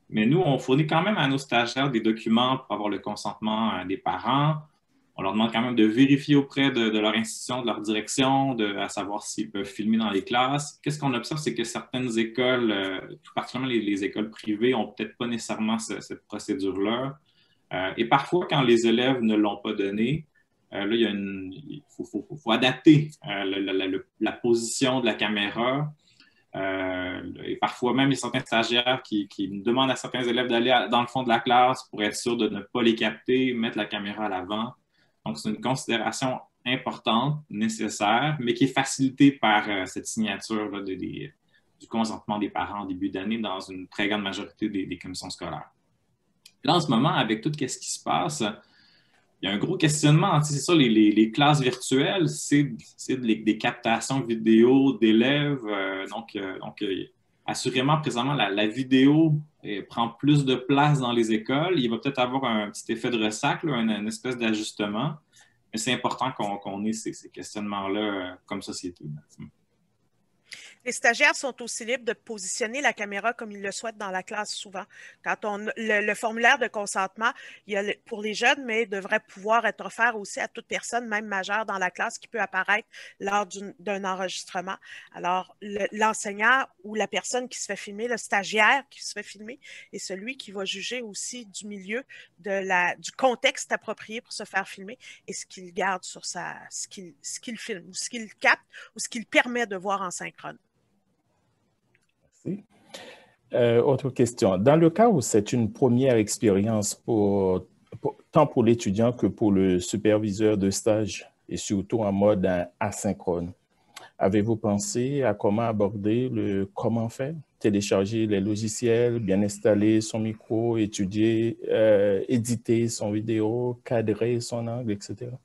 Mais nous, on fournit quand même à nos stagiaires des documents pour avoir le consentement euh, des parents. On leur demande quand même de vérifier auprès de, de leur institution, de leur direction, de, à savoir s'ils peuvent filmer dans les classes. Qu'est-ce qu'on observe, c'est que certaines écoles, euh, tout particulièrement les, les écoles privées, n'ont peut-être pas nécessairement ce, cette procédure-là. Euh, et parfois, quand les élèves ne l'ont pas donné, euh, là, il y a une, il faut, faut, faut, faut adapter euh, la, la, la, la position de la caméra. Euh, et parfois même, il y a certains stagiaires qui, qui demandent à certains élèves d'aller dans le fond de la classe pour être sûr de ne pas les capter, mettre la caméra à l'avant. Donc, c'est une considération importante, nécessaire, mais qui est facilitée par euh, cette signature là, de, de, du consentement des parents en début d'année dans une très grande majorité des, des commissions scolaires. Là, en ce moment, avec tout ce qui se passe, il y a un gros questionnement. C'est ça, les, les, les classes virtuelles, c'est des captations vidéo d'élèves. Euh, donc, euh, donc euh, assurément, présentement, la, la vidéo euh, prend plus de place dans les écoles. Il va peut-être avoir un petit effet de ressac, là, une, une espèce d'ajustement. Mais c'est important qu'on qu'on ait ces, ces questionnements-là euh, comme société. Les stagiaires sont aussi libres de positionner la caméra comme ils le souhaitent dans la classe souvent. Quand on le, le formulaire de consentement, il y a le, pour les jeunes, mais il devrait pouvoir être offert aussi à toute personne, même majeure dans la classe, qui peut apparaître lors d'un enregistrement. Alors, l'enseignant ou la personne qui se fait filmer, le stagiaire qui se fait filmer, est celui qui va juger aussi du milieu, de la, du contexte approprié pour se faire filmer et ce qu'il garde sur sa, ce qu'il ce qu'il filme, ou ce qu'il capte, ou ce qu'il permet de voir en synchrone. Euh, autre question. Dans le cas où c'est une première expérience pour, pour, tant pour l'étudiant que pour le superviseur de stage et surtout en mode asynchrone, avez-vous pensé à comment aborder le comment faire? Télécharger les logiciels, bien installer son micro, étudier, euh, éditer son vidéo, cadrer son angle, et cetera?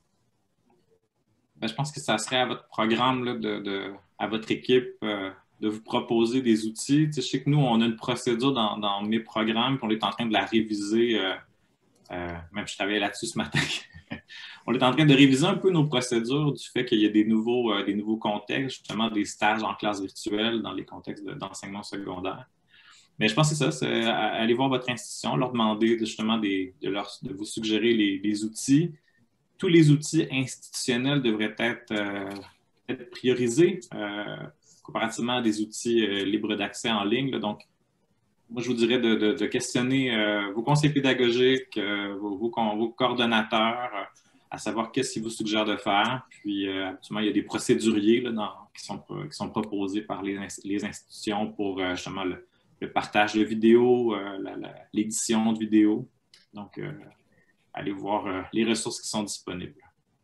Ben, je pense que ça serait à votre programme, là, de, de, à votre équipe, euh, de vous proposer des outils. Tu sais, je sais que nous, on a une procédure dans, dans mes programmes, puis on est en train de la réviser. Euh, euh, même je travaillais là-dessus ce matin. On est en train de réviser un peu nos procédures du fait qu'il y a des nouveaux, euh, des nouveaux contextes, justement des stages en classe virtuelle dans les contextes d'enseignement secondaire. Mais je pense que c'est ça, c'est aller voir votre institution, leur demander de, justement des, de, leur, de vous suggérer les, les outils. Tous les outils institutionnels devraient être, euh, être priorisés euh, comparativement à des outils euh, libres d'accès en ligne. Là. Donc, moi, je vous dirais de, de, de questionner euh, vos conseils pédagogiques, euh, vos, vos, vos coordonnateurs, euh, à savoir qu'est-ce qu'ils vous suggèrent de faire. Puis, euh, actuellement, il y a des procéduriers là, dans, qui, sont, qui sont proposés par les, les institutions pour euh, justement le, le partage de vidéos, euh, l'édition de vidéos. Donc, euh, allez voir euh, les ressources qui sont disponibles.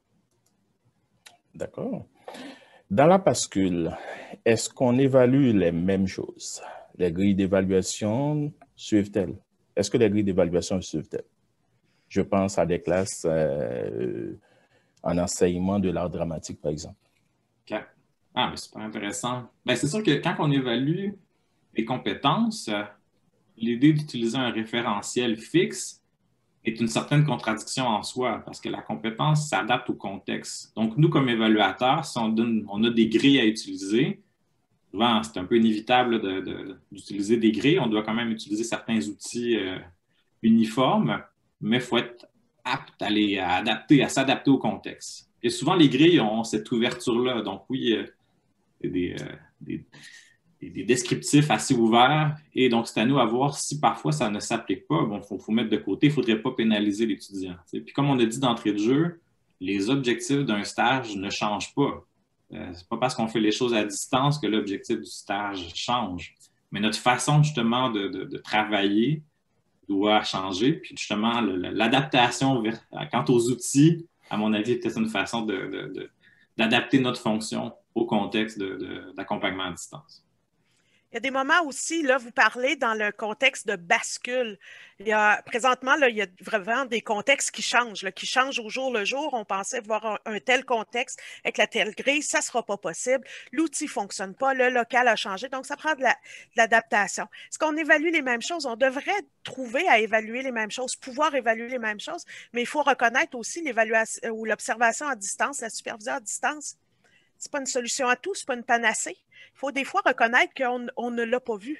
D'accord. Dans la bascule, est-ce qu'on évalue les mêmes choses? Les grilles d'évaluation suivent-elles? Est-ce que les grilles d'évaluation suivent-elles? Je pense à des classes euh, en enseignement de l'art dramatique, par exemple. Okay. Ah, mais super intéressant. Bien, c'est sûr que quand on évalue les compétences, euh, l'idée d'utiliser un référentiel fixe est une certaine contradiction en soi, parce que la compétence s'adapte au contexte. Donc, nous, comme évaluateurs, si on, donne, on a des grilles à utiliser, souvent, c'est un peu inévitable d'utiliser de, de, des grilles. On doit quand même utiliser certains outils euh, uniformes, mais il faut être apte à les à adapter, à s'adapter au contexte. Et souvent, les grilles ont cette ouverture-là. Donc, oui, euh, il y a des, euh, des, des, des descriptifs assez ouverts. Et donc, c'est à nous à voir si parfois ça ne s'applique pas. Bon, il faut, faut mettre de côté. Il ne faudrait pas pénaliser l'étudiant. Puis, comme on a dit d'entrée de jeu, les objectifs d'un stage ne changent pas. Euh, c'est pas parce qu'on fait les choses à distance que l'objectif du stage change. Mais notre façon, justement, de, de, de travailler doit changer. Puis, justement, l'adaptation quant aux outils, à mon avis, est peut-être une façon de, de, de, d'adapter notre fonction au contexte d'accompagnement à distance. Il y a des moments aussi, là, vous parlez dans le contexte de bascule. Il y a, présentement, là, il y a vraiment des contextes qui changent, là, qui changent au jour le jour. On pensait voir un, un tel contexte avec la telle grille, ça ne sera pas possible. L'outil ne fonctionne pas, le local a changé, donc ça prend de l'adaptation. La, Est-ce qu'on évalue les mêmes choses? On devrait trouver à évaluer les mêmes choses, pouvoir évaluer les mêmes choses, mais il faut reconnaître aussi l'évaluation ou l'observation à distance, la supervision à distance. Ce n'est pas une solution à tout, ce n'est pas une panacée. Il faut des fois reconnaître qu'on on ne l'a pas vu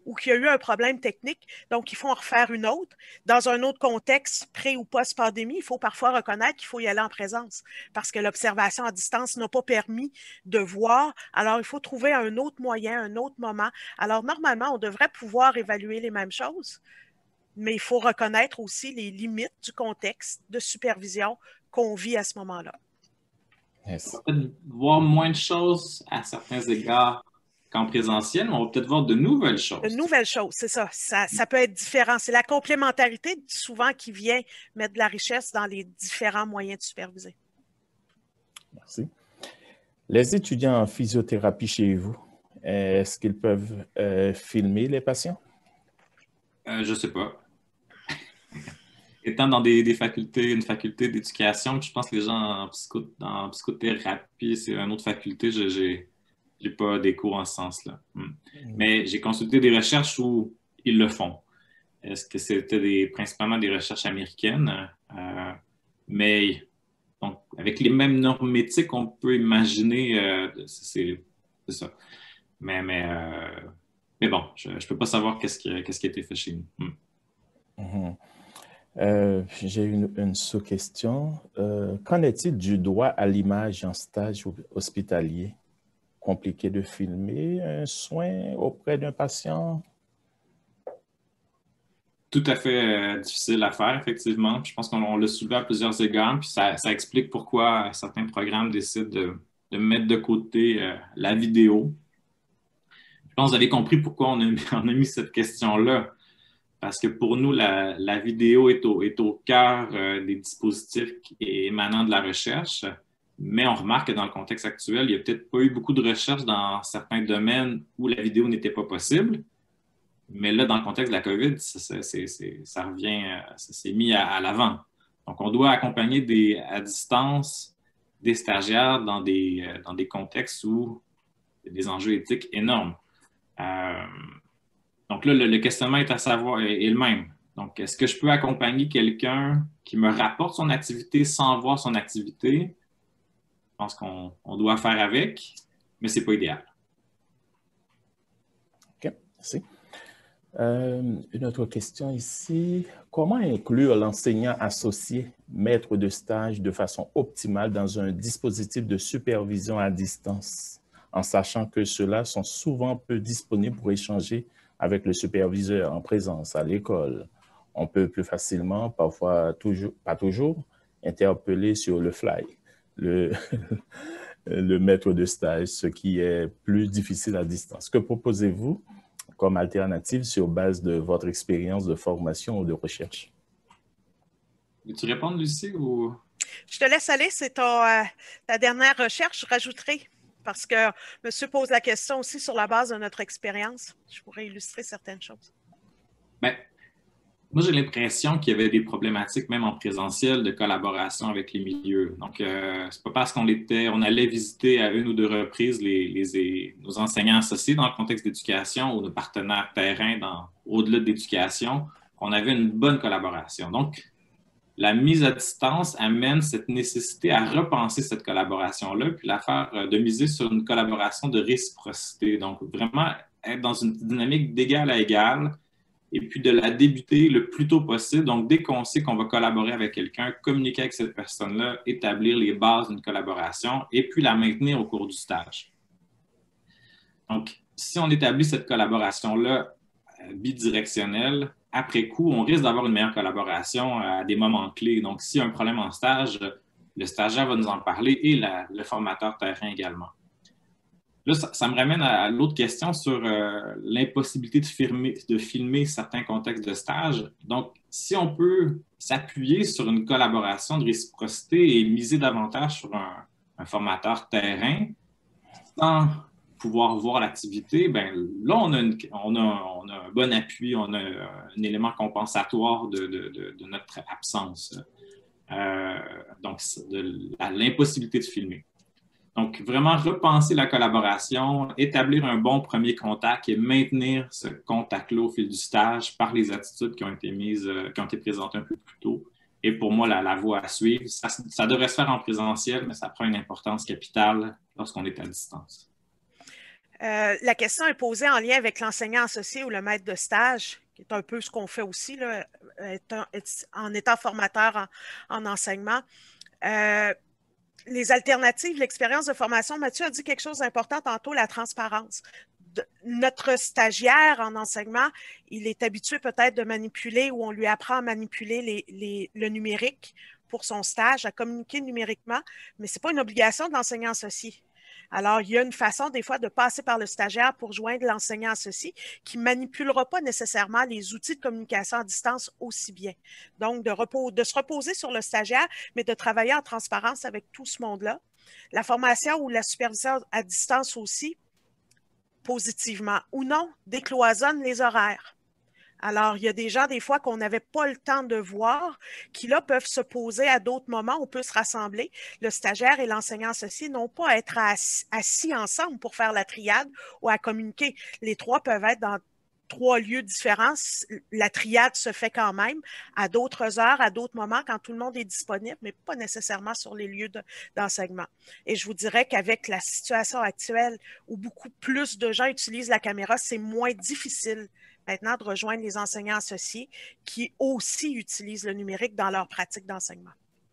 ou qu'il y a eu un problème technique, donc il faut en refaire une autre. Dans un autre contexte, pré- ou post-pandémie, il faut parfois reconnaître qu'il faut y aller en présence parce que l'observation à distance n'a pas permis de voir. Alors, il faut trouver un autre moyen, un autre moment. Alors, normalement, on devrait pouvoir évaluer les mêmes choses, mais il faut reconnaître aussi les limites du contexte de supervision qu'on vit à ce moment-là. Yes. On va peut-être voir moins de choses à certains égards qu'en présentiel, mais on va peut-être voir de nouvelles choses. De nouvelles choses, c'est ça. ça. Ça peut être différent. C'est la complémentarité souvent qui vient mettre de la richesse dans les différents moyens de superviser. Merci. Les étudiants en physiothérapie chez vous, est-ce qu'ils peuvent euh, filmer les patients? Euh, je ne sais pas. Étant dans des, des facultés, une faculté d'éducation, je pense que les gens en, psycho, en psychothérapie, c'est une autre faculté, je n'ai pas des cours en ce sens-là. Hmm. Mm. Mais j'ai consulté des recherches où ils le font. Est-ce que c'était des, principalement des recherches américaines? Euh, mais donc, avec les mêmes normes éthiques, on peut imaginer, euh, c'est ça. Mais, mais, euh, mais bon, je ne peux pas savoir qu'est-ce qui, qu'est-ce qui a été fait chez nous. Hmm. Mm-hmm. Euh, j'ai une, une sous-question. Euh, qu'en est-il du droit à l'image en stage hospitalier? Compliqué de filmer un soin auprès d'un patient? Tout à fait euh, difficile à faire, effectivement. Je pense qu'on l'a soulevé à plusieurs égards, puis ça, ça explique pourquoi certains programmes décident de, de mettre de côté euh, la vidéo. Je pense que vous avez compris pourquoi on a, on a mis cette question-là. Parce que pour nous, la, la vidéo est au, est au cœur euh, des dispositifs émanant de la recherche, mais on remarque que dans le contexte actuel, il n'y a peut-être pas eu beaucoup de recherches dans certains domaines où la vidéo n'était pas possible. Mais là, dans le contexte de la COVID, ça, c'est, c'est, ça revient, ça s'est mis à, à l'avant. Donc, on doit accompagner des, à distance des stagiaires dans des, dans des contextes où il y a des enjeux éthiques énormes. Euh, Donc là, le, le questionnement est à savoir est, est le même. Donc, est-ce que je peux accompagner quelqu'un qui me rapporte son activité sans voir son activité? Je pense qu'on on doit faire avec, mais ce n'est pas idéal. OK, merci. Euh, une autre question ici. Comment inclure l'enseignant associé, maître de stage, de façon optimale dans un dispositif de supervision à distance, en sachant que ceux-là sont souvent peu disponibles pour échanger avec le superviseur en présence à l'école? On peut plus facilement, parfois toujours, pas toujours, interpeller sur le fly le, le maître de stage, ce qui est plus difficile à distance. Que proposez-vous comme alternative sur base de votre expérience de formation ou de recherche? Veux-tu répondre, Lucie? Ou... Je te laisse aller, c'est ta, ta dernière recherche. Je rajouterai, parce que monsieur pose la question aussi sur la base de notre expérience. Je pourrais illustrer certaines choses. Bien, moi, j'ai l'impression qu'il y avait des problématiques, même en présentiel, de collaboration avec les milieux. Donc, euh, c'est pas parce qu'on était, on allait visiter à une ou deux reprises les, les, nos enseignants associés dans le contexte d'éducation ou nos partenaires terrain dans, au-delà de l'éducation qu'on avait une bonne collaboration. Donc, la mise à distance amène cette nécessité à repenser cette collaboration-là, puis la faire euh, de miser sur une collaboration de réciprocité. Donc, vraiment être dans une dynamique d'égal à égal, et puis de la débuter le plus tôt possible. Donc, dès qu'on sait qu'on va collaborer avec quelqu'un, communiquer avec cette personne-là, établir les bases d'une collaboration et puis la maintenir au cours du stage. Donc, si on établit cette collaboration-là euh, bidirectionnelle, après coup, on risque d'avoir une meilleure collaboration à des moments clés. Donc, s'il y a un problème en stage, le stagiaire va nous en parler et la, le formateur terrain également. Là, ça, ça me ramène à l'autre question sur euh, l'impossibilité de filmer, de filmer certains contextes de stage. Donc, si on peut s'appuyer sur une collaboration de réciprocité et miser davantage sur un, un formateur terrain sans pouvoir voir l'activité, bien là, on a, une, on, a, on a un bon appui, on a un élément compensatoire de, de, de, de notre absence. Euh, donc, de l'impossibilité de filmer. Donc, vraiment repenser la collaboration, établir un bon premier contact et maintenir ce contact-là au fil du stage par les attitudes qui ont été mises, euh, qui ont été présentées un peu plus tôt. Et pour moi, la, la voie à suivre, ça, ça devrait se faire en présentiel, mais ça prend une importance capitale lorsqu'on est à distance. Euh, la question est posée en lien avec l'enseignant associé ou le maître de stage, qui est un peu ce qu'on fait aussi là, en étant formateur en, en enseignement. Euh, les alternatives, l'expérience de formation, Mathieu a dit quelque chose d'important tantôt, la transparence. De, notre stagiaire en enseignement, il est habitué peut-être de manipuler ou on lui apprend à manipuler les, les, le numérique pour son stage, à communiquer numériquement, mais ce n'est pas une obligation de l'enseignant associé. Alors, il y a une façon des fois de passer par le stagiaire pour joindre l'enseignant associé qui ne manipulera pas nécessairement les outils de communication à distance aussi bien. Donc, de, repos, de se reposer sur le stagiaire, mais de travailler en transparence avec tout ce monde-là. La formation ou la supervision à distance aussi, positivement ou non, décloisonne les horaires. Alors, il y a des gens, des fois, qu'on n'avait pas le temps de voir, qui, là, peuvent se poser à d'autres moments, on peut se rassembler. Le stagiaire et l'enseignant associé n'ont pas à être assis, assis ensemble pour faire la triade ou à communiquer. Les trois peuvent être dans trois lieux différents. La triade se fait quand même à d'autres heures, à d'autres moments, quand tout le monde est disponible, mais pas nécessairement sur les lieux d'enseignement. Et je vous dirais qu'avec la situation actuelle, où beaucoup plus de gens utilisent la caméra, c'est moins difficile maintenant de rejoindre les enseignants associés qui aussi utilisent le numérique dans leur pratique d'enseignement.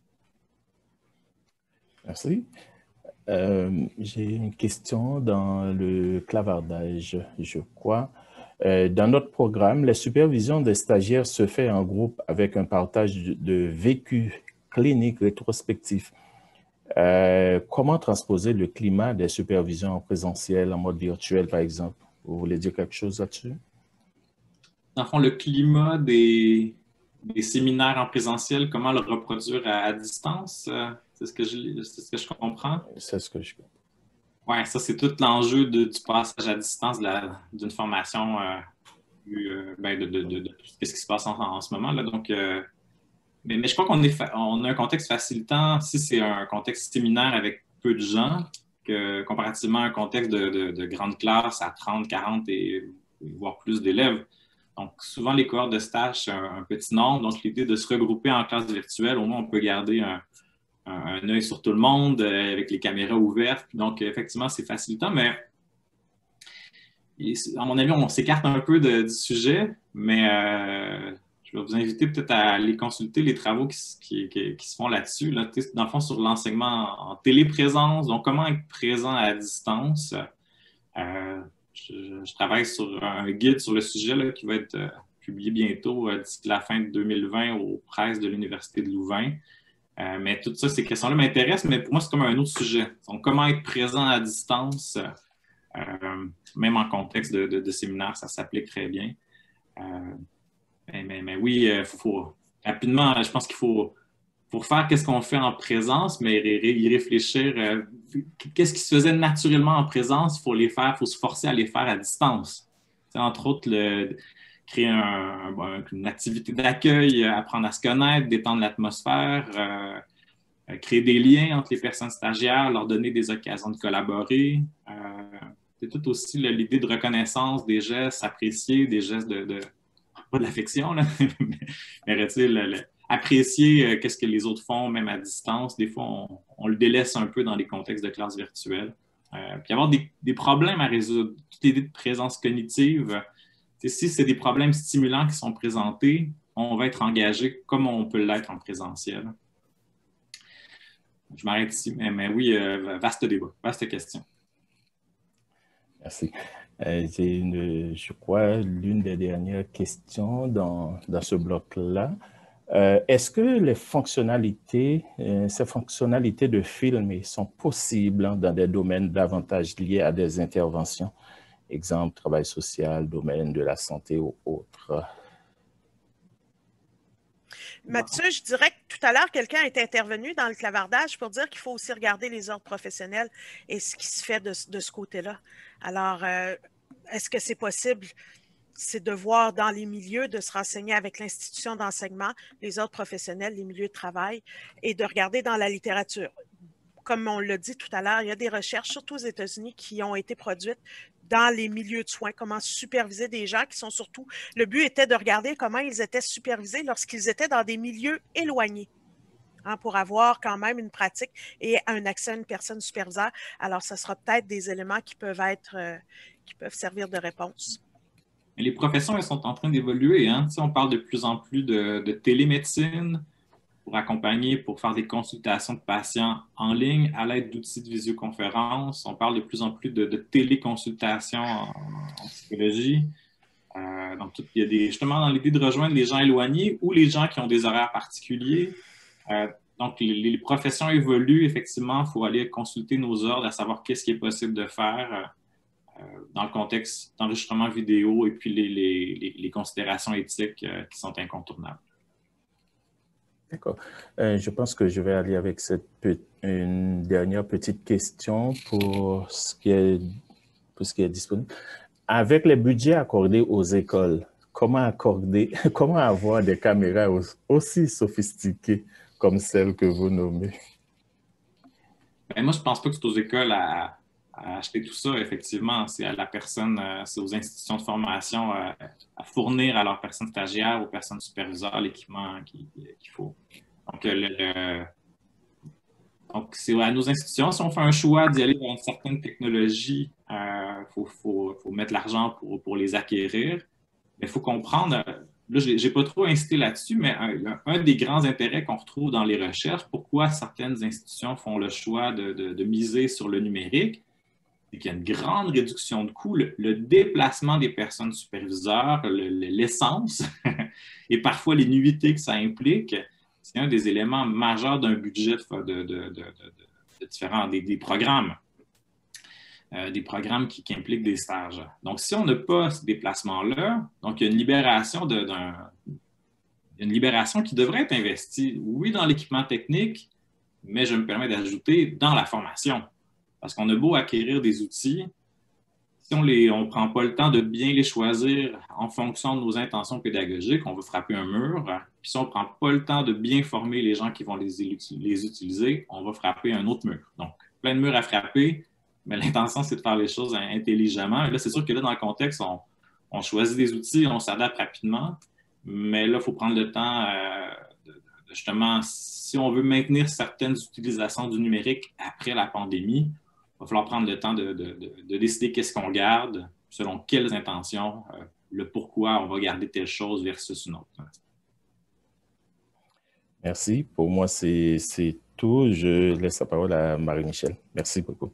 Merci. Euh, j'ai une question dans le clavardage, je crois. Euh, dans notre programme, la supervision des stagiaires se fait en groupe avec un partage de, de vécu clinique rétrospectif. Euh, comment transposer le climat des supervisions en présentiel, en mode virtuel, par exemple? Vous voulez dire quelque chose là-dessus? Dans le fond, le climat des, des séminaires en présentiel, comment le reproduire à, à distance? C'est ce que je, c'est ce que je comprends? C'est ce que je comprends. Oui, ça, c'est tout l'enjeu du passage à distance d'une formation, euh, euh, ben de, de, de, de tout ce qui se passe en, en ce moment. Là. Donc, euh, mais, mais je crois qu'on est on a un contexte facilitant si c'est un contexte séminaire avec peu de gens, que, comparativement à un contexte de, de, de grande classe à trente, quarante et voire plus d'élèves. Donc, souvent, les cohortes de stage, c'est un, un petit nombre. Donc, l'idée de se regrouper en classe virtuelle, au moins, on peut garder un, un, un œil sur tout le monde euh, avec les caméras ouvertes. Donc, effectivement, c'est facilitant, mais à mon avis, on s'écarte un peu de, du sujet, mais euh, je vais vous inviter peut-être à aller consulter les travaux qui, qui, qui, qui se font là-dessus. Là, dans le fond, sur l'enseignement en, en téléprésence, donc comment être présent à distance. Euh, Je, je travaille sur un guide sur le sujet là, qui va être euh, publié bientôt euh, d'ici la fin de deux mille vingt aux presses de l'Université de Louvain. Euh, mais tout ça, ces questions-là m'intéressent, mais pour moi, c'est comme un autre sujet. Donc, comment être présent à distance, euh, même en contexte de, de, de séminaire, ça s'applique très bien. Euh, mais, mais, mais oui, il faut, faut rapidement, je pense qu'il faut pour faire qu'est-ce qu'on fait en présence, mais y réfléchir. Euh, qu'est-ce qui se faisait naturellement en présence, il faut les faire, il faut se forcer à les faire à distance. C'est entre autres, le, créer un, un, une activité d'accueil, apprendre à se connaître, détendre l'atmosphère, euh, créer des liens entre les personnes stagiaires, leur donner des occasions de collaborer. Euh, c'est tout aussi l'idée de reconnaissance des gestes, apprécier des gestes de, de pas de l'affection, là, mais, mais tu sais, le, le apprécier euh, qu'est-ce que les autres font, même à distance. Des fois, on, on le délaisse un peu dans les contextes de classe virtuelle. Euh, puis avoir des, des problèmes à résoudre. Toute l'idée de présence cognitive, si c'est des problèmes stimulants qui sont présentés, on va être engagé comme on peut l'être en présentiel. Je m'arrête ici, mais, mais oui, euh, vaste débat, vaste question. Merci. Euh, c'est, une, je crois, l'une des dernières questions dans, dans ce bloc-là. Euh, est-ce que les fonctionnalités, euh, ces fonctionnalités de filmer sont possibles hein, dans des domaines davantage liés à des interventions? Exemple, travail social, domaine de la santé ou autre. Mathieu, je dirais que tout à l'heure, quelqu'un est intervenu dans le clavardage pour dire qu'il faut aussi regarder les ordres professionnels et ce qui se fait de, de ce côté-là. Alors, euh, est-ce que c'est possible? C'est de voir dans les milieux, de se renseigner avec l'institution d'enseignement, les ordres professionnels, les milieux de travail, et de regarder dans la littérature. Comme on l'a dit tout à l'heure, il y a des recherches, surtout aux États-Unis, qui ont été produites dans les milieux de soins, comment superviser des gens qui sont surtout... Le but était de regarder comment ils étaient supervisés lorsqu'ils étaient dans des milieux éloignés. hein, pour avoir quand même une pratique et un accès à une personne superviseur. Alors, ce sera peut-être des éléments qui peuvent être, euh, qui peuvent servir de réponse. Les professions, elles sont en train d'évoluer. Hein? Tu sais, on parle de plus en plus de, de télémédecine pour accompagner, pour faire des consultations de patients en ligne à l'aide d'outils de visioconférence. On parle de plus en plus de, de téléconsultation en, en psychologie. Euh, donc, tout, il y a des, justement dans l'idée de rejoindre les gens éloignés ou les gens qui ont des horaires particuliers. Euh, donc, les, les professions évoluent. Effectivement, il faut aller consulter nos ordres à savoir qu'est-ce qui est possible de faire euh, dans le contexte d'enregistrement vidéo et puis les, les, les, les considérations éthiques euh, qui sont incontournables. D'accord. Euh, je pense que je vais aller avec cette une dernière petite question pour ce qui est, pour ce qui est disponible. Avec les budgets accordés aux écoles, comment accorder, comment avoir des caméras aussi sophistiquées comme celles que vous nommez? Ben, moi, je ne pense pas que c'est aux écoles à, à acheter tout ça. Effectivement, c'est à la personne, c'est aux institutions de formation à, à fournir à leurs personnes stagiaires, aux personnes superviseurs l'équipement qu'il qu'il faut. Donc, le, le, donc, c'est à nos institutions. Si on fait un choix d'y aller vers une certaine technologie, il euh, faut, faut, faut mettre l'argent pour, pour les acquérir. Mais il faut comprendre, là, je n'ai pas trop insisté là-dessus, mais un, un des grands intérêts qu'on retrouve dans les recherches, pourquoi certaines institutions font le choix de, de, de miser sur le numérique, c'est qu'il y a une grande réduction de coûts. Le, le déplacement des personnes superviseurs, l'essence et parfois les nuitées que ça implique, c'est un des éléments majeurs d'un budget de, de, de, de, de différents des, des programmes. Euh, des programmes qui, qui impliquent des stages. Donc, si on n'a pas ce déplacement-là, donc il y a une libération, de, d'un, une libération qui devrait être investie, oui, dans l'équipement technique, mais je me permets d'ajouter dans la formation. Parce qu'on a beau acquérir des outils, si on ne on prend pas le temps de bien les choisir en fonction de nos intentions pédagogiques, on va frapper un mur. Puis si on ne prend pas le temps de bien former les gens qui vont les, les utiliser, on va frapper un autre mur. Donc, plein de murs à frapper, mais l'intention, c'est de faire les choses intelligemment. Et là, c'est sûr que là, dans le contexte, on, on choisit des outils, on s'adapte rapidement, mais là, il faut prendre le temps, euh, de, de, justement, si on veut maintenir certaines utilisations du numérique après la pandémie, il va falloir prendre le temps de, de, de, de décider qu'est-ce qu'on garde, selon quelles intentions, euh, le pourquoi on va garder telle chose versus une autre. Merci. Pour moi, c'est tout. Je laisse la parole à Marie-Michel. Merci beaucoup.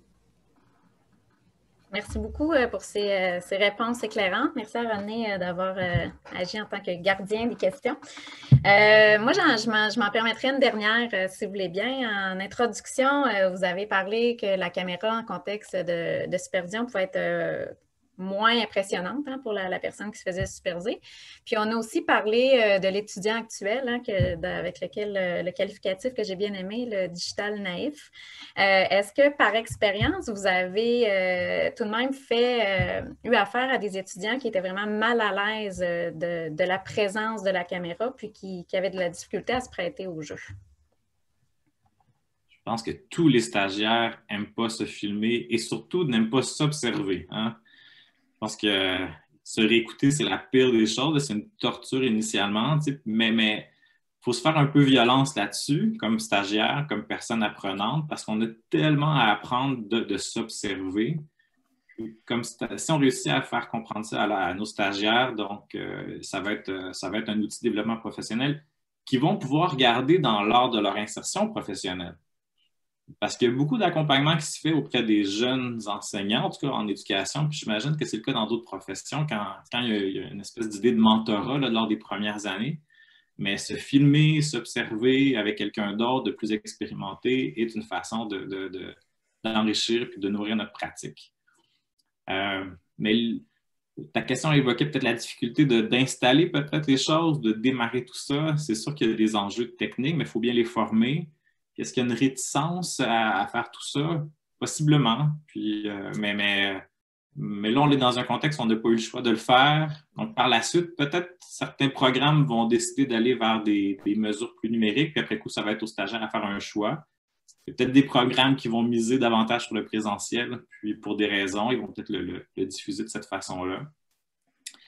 Merci beaucoup pour ces, ces réponses éclairantes. Merci à René d'avoir agi en tant que gardien des questions. Euh, moi, je m'en permettrai une dernière, si vous voulez bien. En introduction, vous avez parlé que la caméra en contexte de, de supervision pouvait être euh, moins impressionnante hein, pour la, la personne qui se faisait superviser. Puis, on a aussi parlé euh, de l'étudiant actuel hein, que, de, avec lequel euh, le qualificatif que j'ai bien aimé, le digital naïf. Euh, Est-ce que, par expérience, vous avez euh, tout de même fait, euh, eu affaire à des étudiants qui étaient vraiment mal à l'aise de, de la présence de la caméra puis qui, qui avaient de la difficulté à se prêter au jeu? Je pense que tous les stagiaires n'aiment pas se filmer et surtout n'aiment pas s'observer. Hein? Je pense que se réécouter, c'est la pire des choses. C'est une torture initialement, tu sais, mais mais il faut se faire un peu violence là-dessus, comme stagiaire, comme personne apprenante, parce qu'on a tellement à apprendre de, de s'observer. Comme si on réussit à faire comprendre ça à, la, à nos stagiaires, donc euh, ça va être, ça va être un outil de développement professionnel qu'ils vont pouvoir garder dans l'ordre de leur insertion professionnelle. Parce qu'il y a beaucoup d'accompagnement qui se fait auprès des jeunes enseignants, en tout cas en éducation, puis j'imagine que c'est le cas dans d'autres professions, quand, quand il, y a, il y a une espèce d'idée de mentorat là, lors des premières années. Mais se filmer, s'observer avec quelqu'un d'autre de plus expérimenté est une façon de, de, de, d'enrichir et de nourrir notre pratique. Euh, mais ta question évoquait peut-être la difficulté de, d'installer peut-être les choses, de démarrer tout ça. C'est sûr qu'il y a des enjeux techniques, mais il faut bien les former. Est-ce qu'il y a une réticence à, à faire tout ça? Possiblement. Puis, euh, mais, mais, mais là, on est dans un contexte où on n'a pas eu le choix de le faire. Donc, par la suite, peut-être certains programmes vont décider d'aller vers des, des mesures plus numériques. Puis après coup, ça va être aux stagiaires à faire un choix. Il y a peut-être des programmes qui vont miser davantage sur le présentiel. Puis, pour des raisons, ils vont peut-être le, le, le diffuser de cette façon-là.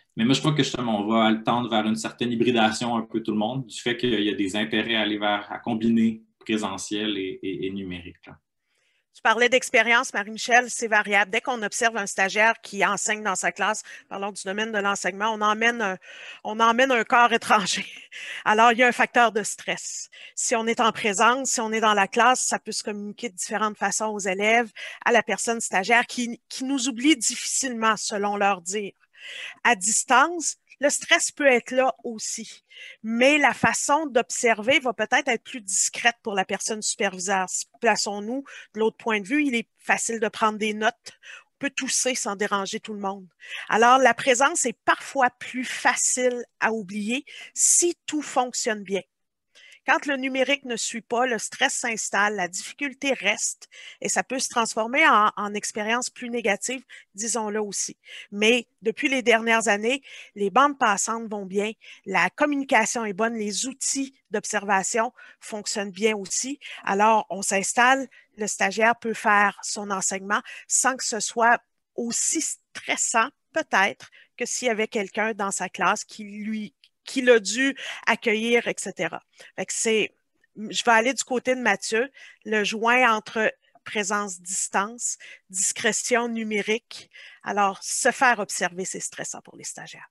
Mais moi, je crois que justement, on va tendre vers une certaine hybridation un peu tout le monde, du fait qu'il y a des intérêts à aller vers, à combiner présentiel et, et, et numérique. Là. Tu parlais d'expérience, Marie-Michel, c'est variable. Dès qu'on observe un stagiaire qui enseigne dans sa classe, parlons du domaine de l'enseignement, on emmène, un, on emmène un corps étranger. Alors, il y a un facteur de stress. Si on est en présence, si on est dans la classe, ça peut se communiquer de différentes façons aux élèves, à la personne stagiaire qui, qui nous oublie difficilement, selon leur dire. À distance, le stress peut être là aussi, mais la façon d'observer va peut-être être plus discrète pour la personne superviseur. Plaçons-nous de l'autre point de vue, il est facile de prendre des notes, on peut tousser sans déranger tout le monde. Alors, la présence est parfois plus facile à oublier si tout fonctionne bien. Quand le numérique ne suit pas, le stress s'installe, la difficulté reste et ça peut se transformer en, en expérience plus négative, disons-le aussi. Mais depuis les dernières années, les bandes passantes vont bien, la communication est bonne, les outils d'observation fonctionnent bien aussi. Alors, on s'installe, le stagiaire peut faire son enseignement sans que ce soit aussi stressant, peut-être, que s'il y avait quelqu'un dans sa classe qui lui qu'il a dû accueillir, et cetera. Fait que c'est, je vais aller du côté de Mathieu, le joint entre présence-distance, discrétion numérique. Alors, se faire observer, c'est stressant pour les stagiaires.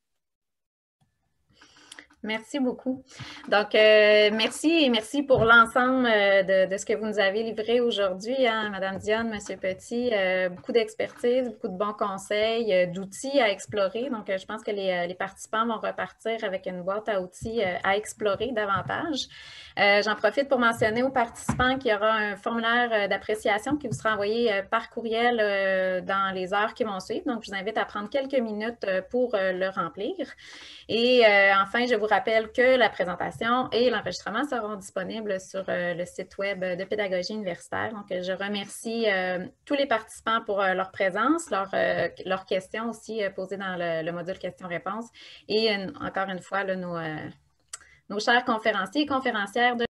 Merci beaucoup. Donc, euh, merci et merci pour l'ensemble de, de ce que vous nous avez livré aujourd'hui, hein, Madame Dionne, Monsieur Petit. Euh, beaucoup d'expertise, beaucoup de bons conseils, euh, d'outils à explorer. Donc, euh, je pense que les, les participants vont repartir avec une boîte à outils euh, à explorer davantage. Euh, j'en profite pour mentionner aux participants qu'il y aura un formulaire d'appréciation qui vous sera envoyé euh, par courriel euh, dans les heures qui vont suivre. Donc, je vous invite à prendre quelques minutes pour euh, le remplir. Et euh, enfin, je vous rappelle que la présentation et l'enregistrement seront disponibles sur euh, le site web de Pédagogie universitaire. Donc, je remercie euh, tous les participants pour euh, leur présence, leur, euh, leurs questions aussi euh, posées dans le, le module questions-réponses et euh, encore une fois, là, nos, euh, nos chers conférenciers et conférencières de